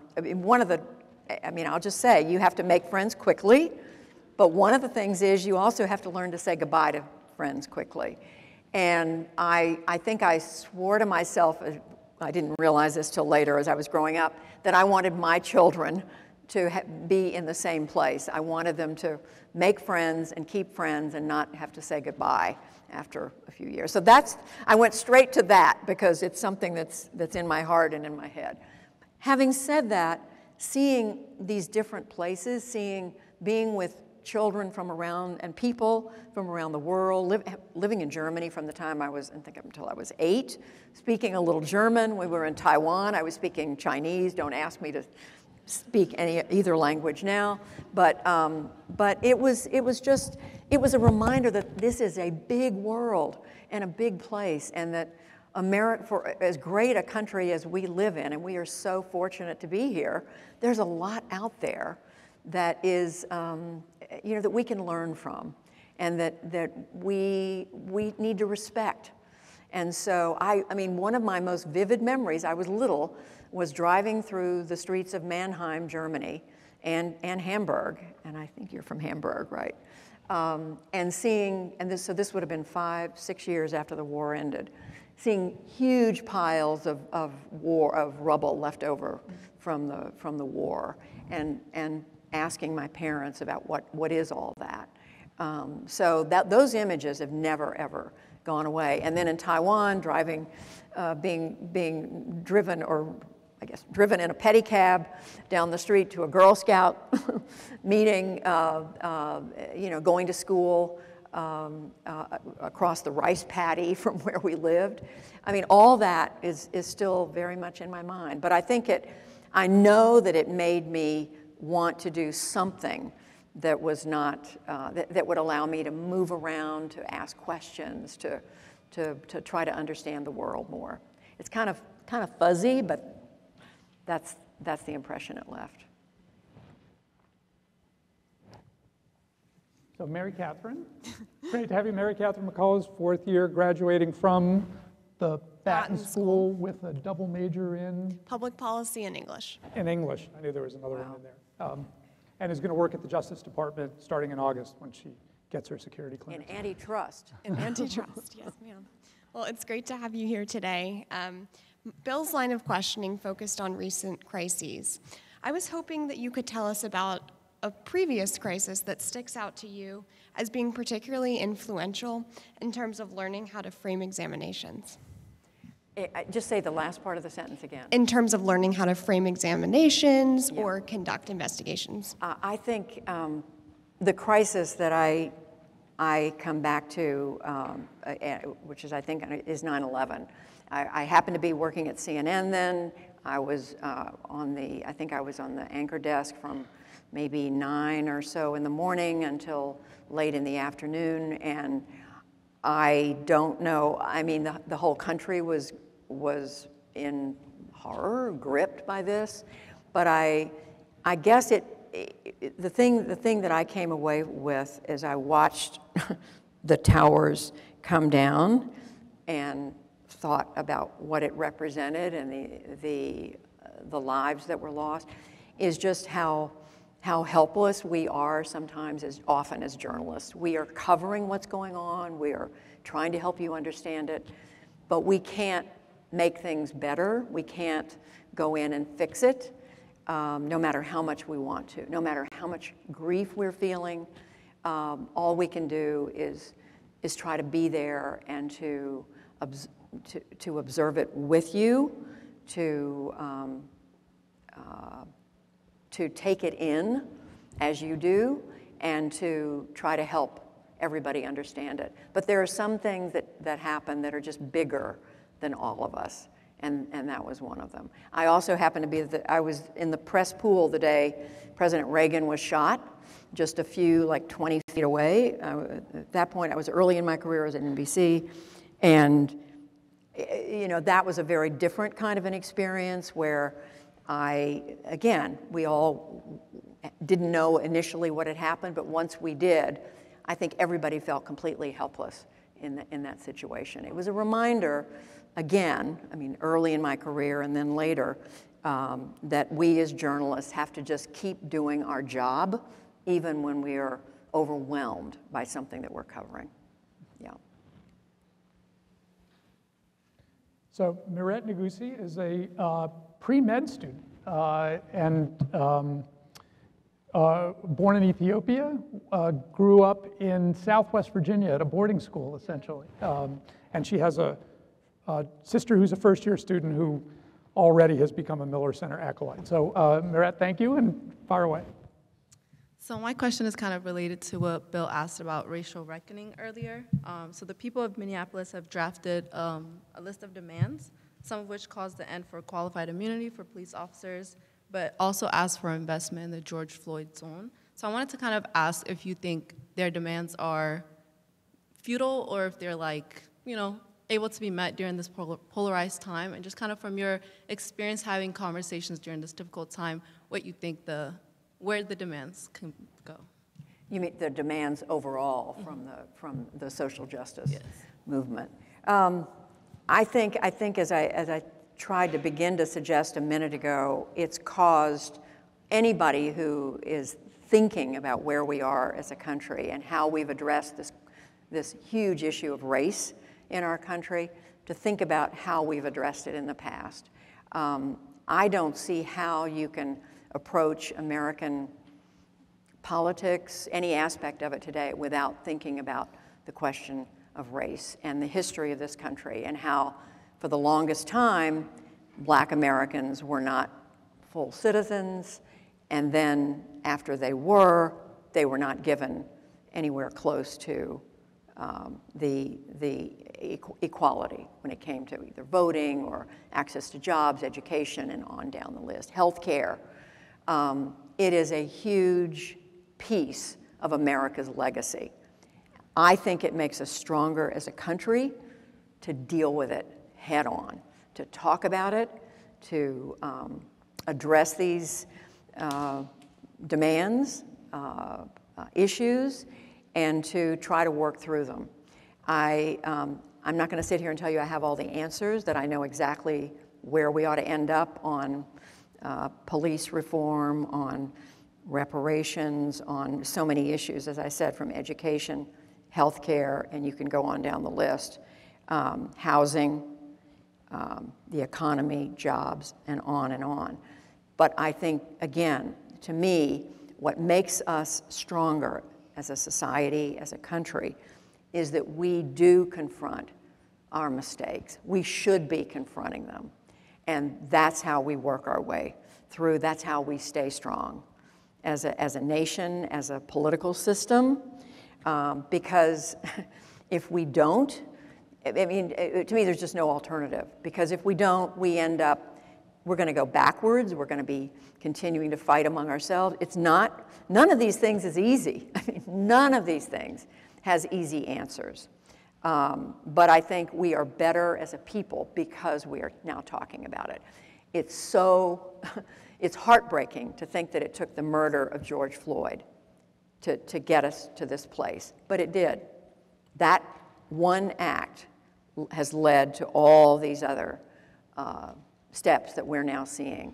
I'll just say, you have to make friends quickly, but one of the things is you also have to learn to say goodbye to friends quickly. And I think I swore to myself, I didn't realize this till later as I was growing up, that I wanted my children to be in the same place. I wanted them to make friends and keep friends and not have to say goodbye after a few years. So I went straight to that because it's something that's in my heart and in my head. Having said that, seeing these different places, being with children from around and people from around the world, living in Germany from the time I think up until I was 8, speaking a little German. We were in Taiwan, I was speaking Chinese. Don't ask me to speak either language now, but it was a reminder that this is a big world and a big place, and that America, for as great a country as we live in, and we are so fortunate to be here, there's a lot out there that is, that we can learn from, and that we need to respect. And so one of my most vivid memories, I was little, was driving through the streets of Mannheim, Germany, and Hamburg, and I think you're from Hamburg, right? And seeing, so this would have been 5-6 years after the war ended, seeing huge piles of rubble left over from the war, and asking my parents about what is all that. So those images have never ever gone away. And then in Taiwan, driving, being driven, or I guess driven in a pedicab down the street to a Girl Scout meeting, going to school across the rice paddy from where we lived. I mean, all that is still very much in my mind. But I know that it made me want to do something that was not, that would allow me to move around, to ask questions, to try to understand the world more. It's kind of fuzzy, but that's the impression it left. So Mary Catherine, great to have you. Mary Catherine McCullough's 4th year, graduating from the Batten School with a double major in? Public policy and English. In English. I knew there was another one in there. And is going to work at the Justice Department starting in August when she gets her security clearance. In antitrust. In antitrust, yes, ma'am. Well, it's great to have you here today. Bill's line of questioning focused on recent crises. I was hoping that you could tell us about a previous crisis that sticks out to you as being particularly influential in terms of learning how to frame examinations. Just say the last part of the sentence again. In terms of learning how to frame examinations or conduct investigations. I think the crisis that I come back to, which is I think is 9/11. I happened to be working at CNN then. I was I think I was on the anchor desk from maybe 9 or so in the morning until late in the afternoon, and I don't know, I mean, the whole country was in horror, gripped by this, but I guess the thing that I came away with is I watched the towers come down and thought about what it represented and the lives that were lost, is just how how helpless we are sometimes, often as journalists. We are covering what's going on, we are trying to help you understand it, but we can't make things better. We can't go in and fix it, no matter how much we want to, no matter how much grief we're feeling. All we can do is try to be there and to observe it with you, to take it in as you do, and to try to help everybody understand it. But there are some things that happen that are just bigger than all of us, and that was one of them. I also happened to be, I was in the press pool the day President Reagan was shot, just a few, like 20 feet away. At that point, I was early in my career, I was at NBC, and you know, that was a very different kind of an experience where we all didn't know initially what had happened, but once we did, I think everybody felt completely helpless in that situation. It was a reminder, again, I mean, early in my career and then later, that we as journalists have to just keep doing our job, even when we are overwhelmed by something that we're covering. Yeah. So Miret Negussi is a pre-med student and born in Ethiopia, grew up in Southwest Virginia at a boarding school, essentially. And she has a sister who's a first-year student who already has become a Miller Center acolyte. So Miret, thank you, and fire away. So my question is kind of related to what Bill asked about racial reckoning earlier. So the people of Minneapolis have drafted a list of demands, some of which caused the end for qualified immunity for police officers, but also asked for investment in the George Floyd zone. So I wanted to kind of ask if you think their demands are futile or if they're like, you know, able to be met during this polarized time, and just kind of from your experience having conversations during this difficult time, what you think where the demands can go. You mean the demands overall from the social justice movement? I think as I tried to begin to suggest a minute ago, it's caused anybody who is thinking about where we are as a country and how we've addressed this huge issue of race in our country to think about how we've addressed it in the past. I don't see how you can approach American politics, any aspect of it today, without thinking about the question of race and the history of this country and how, for the longest time, Black Americans were not full citizens, and then after they were not given anywhere close to the equality when it came to either voting or access to jobs, education, and on down the list. Healthcare. It is a huge piece of America's legacy. I think it makes us stronger as a country to deal with it head on, to talk about it, to address these demands, issues, and to try to work through them. I'm not going to sit here and tell you I have all the answers, that I know exactly where we ought to end up on police reform, on reparations, on so many issues, as I said, from education, healthcare, and you can go on down the list, housing, the economy, jobs, and on and on. But I think, again, to me, what makes us stronger as a society, as a country, is that we do confront our mistakes. We should be confronting them. And that's how we work our way through. That's how we stay strong as a nation, as a political system. Because if we don't, I mean, to me, there's just no alternative. Because if we don't, we end up, we're going to go backwards. We're going to be continuing to fight among ourselves. It's not, none of these things is easy. I mean, none of these things has easy answers. But I think we are better as a people because we are now talking about it. It's so, it's heartbreaking to think that it took the murder of George Floyd to get us to this place, but it did. That one act has led to all these other steps that we're now seeing.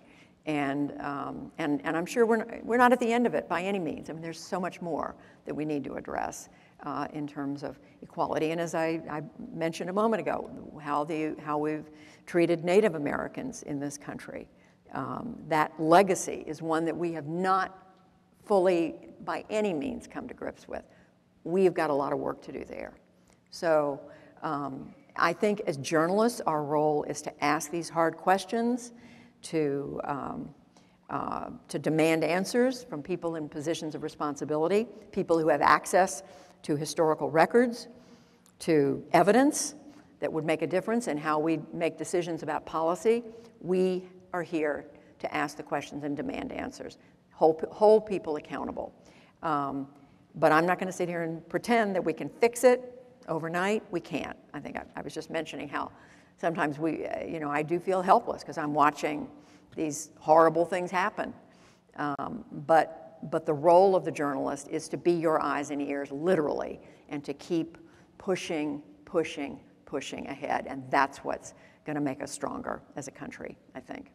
And I'm sure we're not at the end of it by any means. I mean, there's so much more that we need to address in terms of equality. And as I mentioned a moment ago, how we've treated Native Americans in this country. That legacy is one that we have not fully, by any means, come to grips with. We've got a lot of work to do there. So I think as journalists, our role is to ask these hard questions, to demand answers from people in positions of responsibility, people who have access to historical records, to evidence that would make a difference in how we make decisions about policy. We are here to ask the questions and demand answers, hold people accountable. But I'm not going to sit here and pretend that we can fix it overnight. We can't. I think I was just mentioning how sometimes I do feel helpless because I'm watching these horrible things happen. But the role of the journalist is to be your eyes and ears, literally, and to keep pushing ahead. And that's what's going to make us stronger as a country, I think.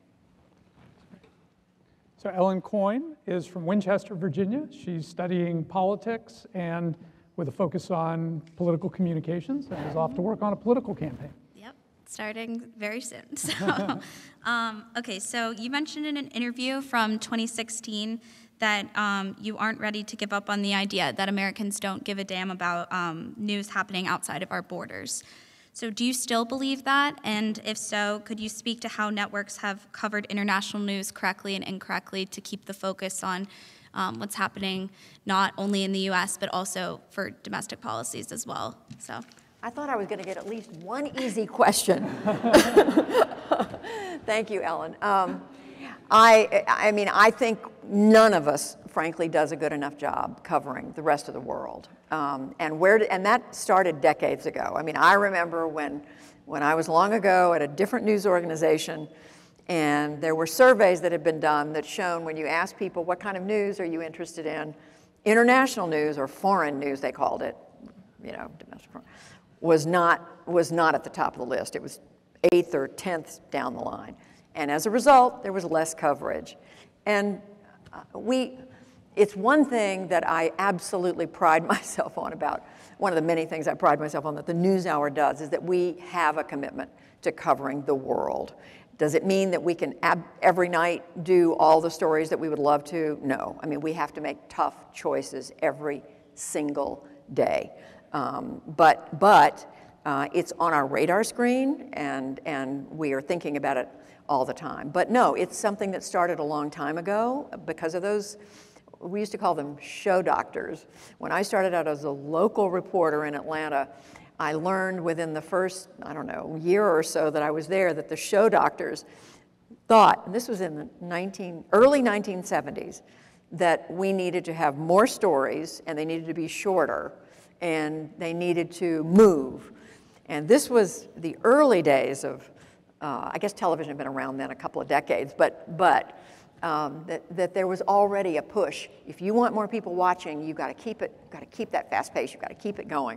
So Ellen Coyne is from Winchester, Virginia. She's studying politics and with a focus on political communications and is off to work on a political campaign. Yep, starting very soon. So, okay, so you mentioned in an interview from 2016 that you aren't ready to give up on the idea that Americans don't give a damn about news happening outside of our borders. So do you still believe that? And if so, could you speak to how networks have covered international news correctly and incorrectly to keep the focus on what's happening not only in the US, but also for domestic policies as well? So I thought I was going to get at least one easy question. Thank you, Ellen. I mean, I think none of us, frankly, does a good enough job covering the rest of the world. And that started decades ago. I mean, I remember when I was long ago at a different news organization, and there were surveys that had been done that shown when you ask people what kind of news are you interested in, international news or foreign news, they called it, domestic, was not at the top of the list. It was 8th or 10th down the line. And as a result, there was less coverage. And it's one thing that I absolutely pride myself on about, one of the many things I pride myself on that the NewsHour does, is that we have a commitment to covering the world. Does it mean that we can every night do all the stories that we would love to? No. I mean, we have to make tough choices every single day. But it's on our radar screen, and we are thinking about it all the time. But no, it's something that started a long time ago because of those, we used to call them show doctors. When I started out as a local reporter in Atlanta, I learned within the first, year or so that I was there that the show doctors thought, and this was in the early 1970s, that we needed to have more stories and they needed to be shorter and they needed to move. And this was the early days of, I guess television had been around then a couple of decades, but that there was already a push. If you want more people watching, you've got to keep that fast pace, you've got to keep it going.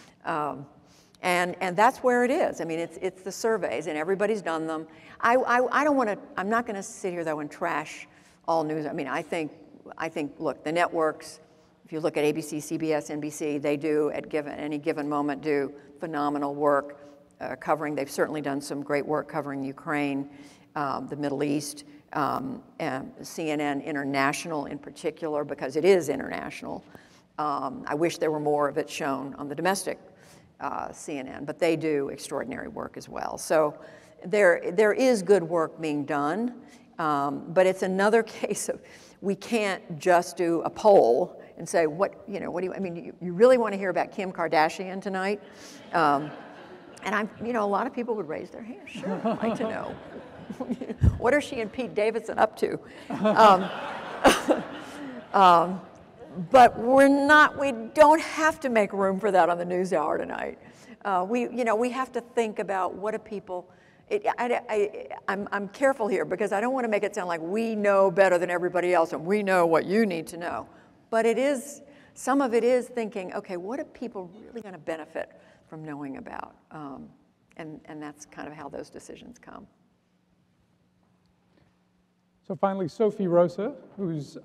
And that's where it is. I mean, it's the surveys, and everybody's done them. I'm not going to sit here, though, and trash all news. I mean, I think, look, the networks, if you look at ABC, CBS, NBC, they do, at any given moment, do phenomenal work covering. They've certainly done some great work covering Ukraine, the Middle East, and CNN International in particular, because it is international. I wish there were more of it shown on the domestic CNN, but they do extraordinary work as well. So there is good work being done, but it's another case of we can't just do a poll and say, what do you really want to hear about Kim Kardashian tonight? And a lot of people would raise their hands. Sure, I'd like to know. What are she and Pete Davidson up to? But we don't have to make room for that on the NewsHour tonight. We have to think about what do people. I'm careful here because I don't want to make it sound like we know better than everybody else and we know what you need to know. But some of it is thinking, okay, what are people really going to benefit from knowing about? And that's kind of how those decisions come. So finally, Sophie Rosa, who's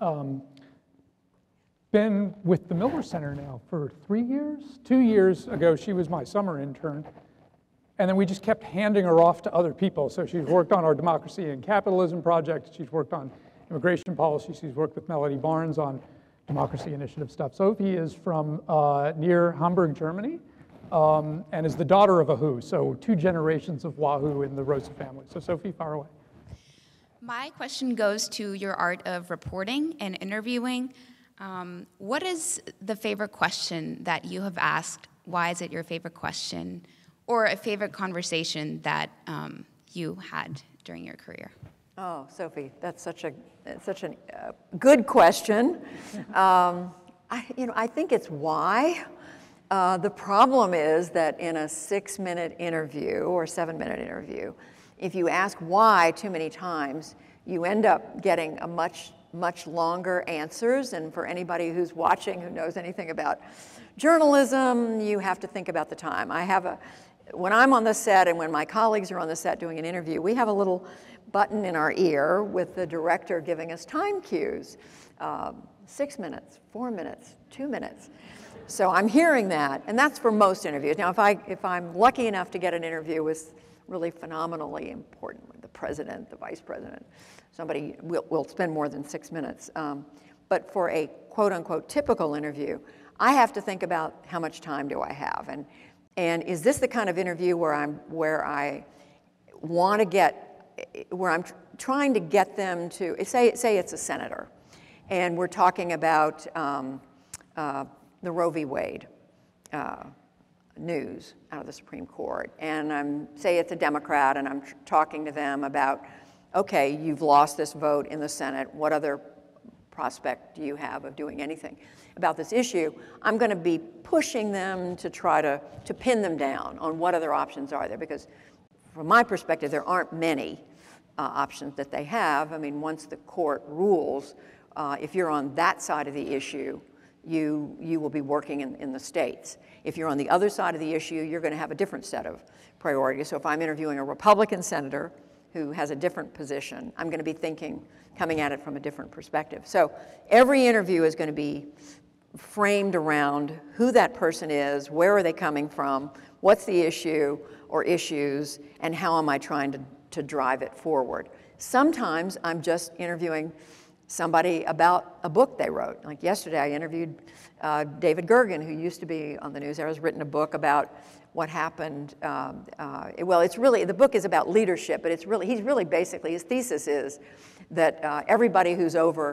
been with the Miller Center now for 3 years. 2 years ago, she was my summer intern. And then we just kept handing her off to other people. So she's worked on our Democracy and Capitalism project. She's worked on immigration policy. She's worked with Melody Barnes on democracy initiative stuff. Sophie is from near Hamburg, Germany, and is the daughter of a Who. So 2 generations of Wahoo in the Rosa family. So Sophie, fire away. My question goes to your art of reporting and interviewing. What is the favorite question that you have asked? Why is it your favorite question? Or a favorite conversation that you had during your career? Oh, Sophie, that's such a good question. I think it's why. The problem is that in a 6-minute interview or 7-minute interview, if you ask why too many times, you end up getting a much longer answers. And for anybody who's watching who knows anything about journalism, you have to think about the time. When I'm on the set and when my colleagues are on the set doing an interview, we have a little button in our ear with the director giving us time cues. 6 minutes, 4 minutes, 2 minutes. So I'm hearing that, and that's for most interviews. Now, if I'm lucky enough to get an interview with really phenomenally important, like the president, the vice president, somebody will spend more than 6 minutes. But for a quote-unquote typical interview, I have to think about how much time do I have, and is this the kind of interview where I'm trying to get them to say it's a senator, and we're talking about the Roe v. Wade news out of the Supreme Court, and say it's a Democrat, and I'm talking to them about, okay, you've lost this vote in the Senate. What other prospect do you have of doing anything about this issue? I'm going to be pushing them to try to pin them down on what other options are there, because from my perspective, there aren't many options that they have. I mean, once the court rules, if you're on that side of the issue, you will be working in the states. If you're on the other side of the issue, you're going to have a different set of priorities. So if I'm interviewing a Republican senator who has a different position, I'm going to be coming at it from a different perspective. So every interview is going to be framed around who that person is, where are they coming from, what's the issue or issues, and how am I trying to drive it forward. Sometimes I'm just interviewing somebody about a book they wrote. Like yesterday, I interviewed David Gergen, who used to be on the NewsHour, has written a book about what happened. Well, it's really, the book is about leadership, but he's really basically, his thesis is that everybody who's over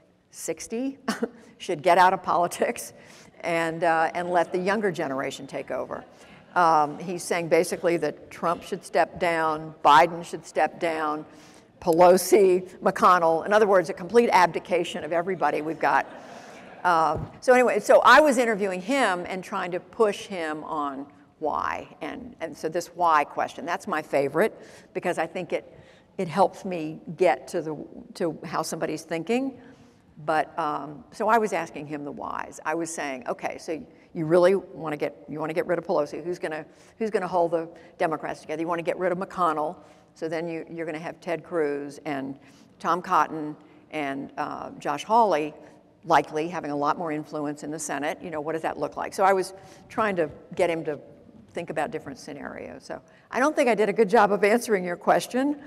60 should get out of politics and let the younger generation take over. He's saying basically that Trump should step down, Biden should step down, Pelosi, McConnell, in other words, a complete abdication of everybody we've got. So anyway, so I was interviewing him and trying to push him on why, and so this why question, that's my favorite, because I think it helps me get to how somebody's thinking. But so I was asking him the whys. I was saying, okay, so you really want to get rid of Pelosi? Who's gonna hold the Democrats together? You want to get rid of McConnell? So then you're going to have Ted Cruz and Tom Cotton and Josh Hawley likely having a lot more influence in the Senate. You know, what does that look like? So I was trying to get him to think about different scenarios. So I don't think I did a good job of answering your question,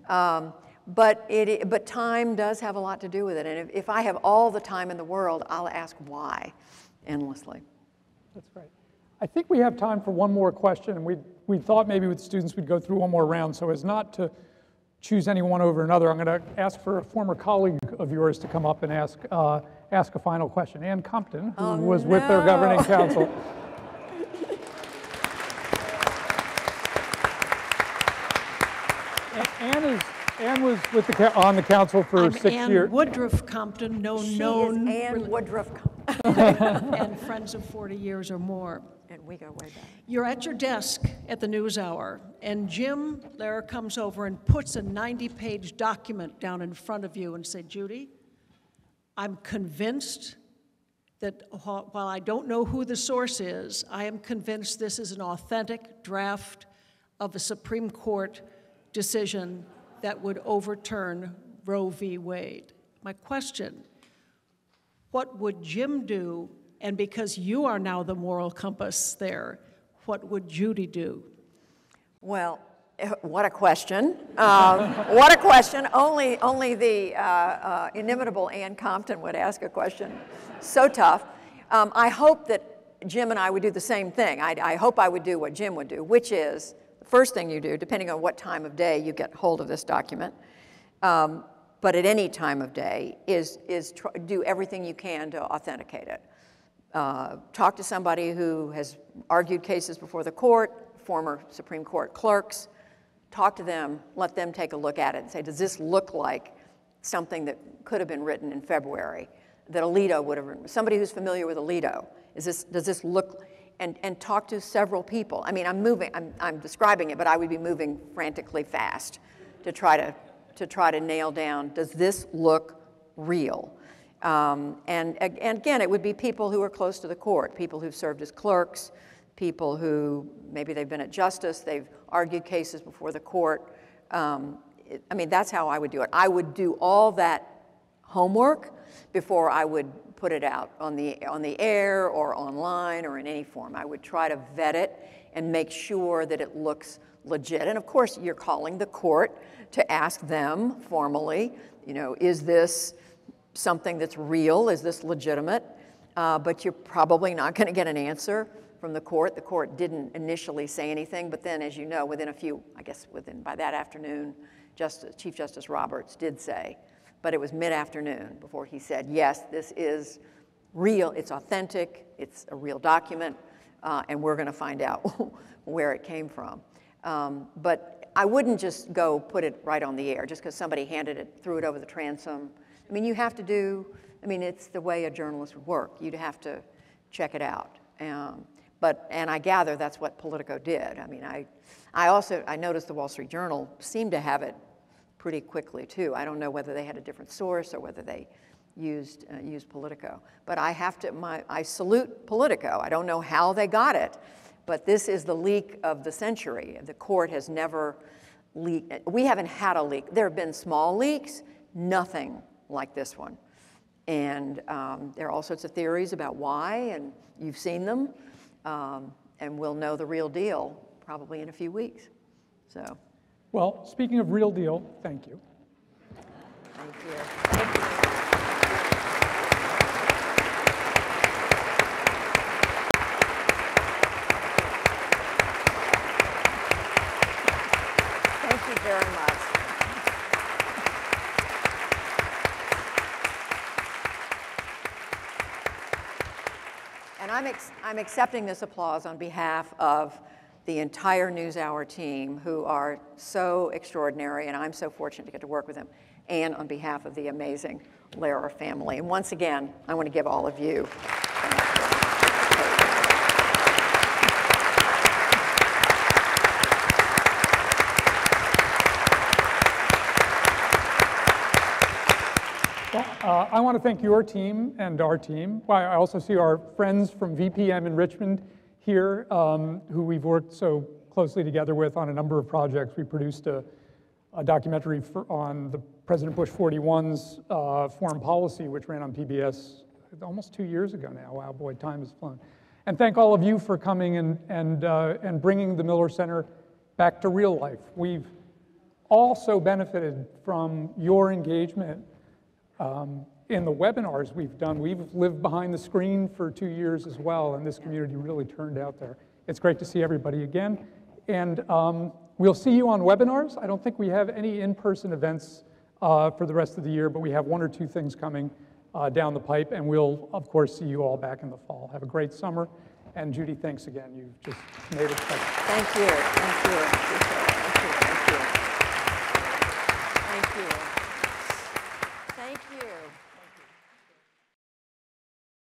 but time does have a lot to do with it. And if I have all the time in the world, I'll ask why endlessly. That's right. I think we have time for one more question, and we thought maybe with students we'd go through one more round, so as not to choose anyone over another, I'm going to ask for a former colleague of yours to come up and ask a final question. Ann Compton, who was with their governing council. Ann was on the council for 6 years. Ann Woodruff Compton, known Ann Woodruff and friends of 40 years or more. And we go way back. You're at your desk at the NewsHour, and Jim Lehrer comes over and puts a 90-page document down in front of you and said, Judy, I'm convinced that while I don't know who the source is, I am convinced this is an authentic draft of a Supreme Court decision that would overturn Roe v. Wade. My question, what would Jim do? And because you are now the moral compass there, what would Judy do? Well, what a question. What a question. Only the inimitable Ann Compton would ask a question so tough. I hope that Jim and I would do the same thing. I hope I would do what Jim would do, which is the first thing you do, depending on what time of day you get hold of this document, but at any time of day, is do everything you can to authenticate it. Talk to somebody who has argued cases before the court, former Supreme Court clerks. Talk to them, let them take a look at it and say, does this look like something that could have been written in February, that Alito would have written? Somebody who's familiar with Alito, does this look, and talk to several people. I mean, I'm describing it, but I would be moving frantically fast to try to nail down, does this look real? And again, it would be people who are close to the court, people who've served as clerks, people who maybe they've been at justice, they've argued cases before the court. I mean, that's how I would do it. I would do all that homework before I would put it out on the air or online or in any form. I would try to vet it and make sure that it looks legit. And of course, you're calling the court to ask them formally, you know, is this something that's real? Is this legitimate? But you're probably not going to get an answer from the court. The court didn't initially say anything, but then, as you know, within a few, I guess by that afternoon, Chief Justice Roberts did say, but it was mid-afternoon before he said, yes, this is real, it's authentic, it's a real document, and we're going to find out where it came from. But I wouldn't just go put it right on the air just because somebody threw it over the transom. I mean, you have to it's the way a journalist would work. You'd have to check it out. And I gather that's what Politico did. I mean, I noticed the Wall Street Journal seemed to have it pretty quickly too. I don't know whether they had a different source or whether they used Politico. But I salute Politico. I don't know how they got it, but this is the leak of the century. The court has never leaked. We haven't had a leak. There have been small leaks, nothing like this one. And there are all sorts of theories about why, and you've seen them. And we'll know the real deal probably in a few weeks. So. Well, speaking of real deal, thank you. Thank you. Thank you. Thank you very much. And I'm accepting this applause on behalf of the entire NewsHour team, who are so extraordinary, and I'm so fortunate to get to work with them, and on behalf of the amazing Lehrer family. And once again, I want to give all of you I want to thank your team and our team. I also see our friends from VPM in Richmond here, who we've worked so closely together with on a number of projects. We produced a documentary on the President Bush 41's foreign policy, which ran on PBS almost 2 years ago now. Wow, boy, time has flown. And thank all of you for coming and bringing the Miller Center back to real life. We've also benefited from your engagement in the webinars we've done. We've lived behind the screen for 2 years as well, and this community really turned out there. It's great to see everybody again. And we'll see you on webinars. I don't think we have any in-person events for the rest of the year, but we have 1 or 2 things coming down the pipe, and we'll, of course, see you all back in the fall. Have a great summer. And Judy, thanks again. You've just made it special. Thank you. Thank you. Thank you. Thank you. Thank you.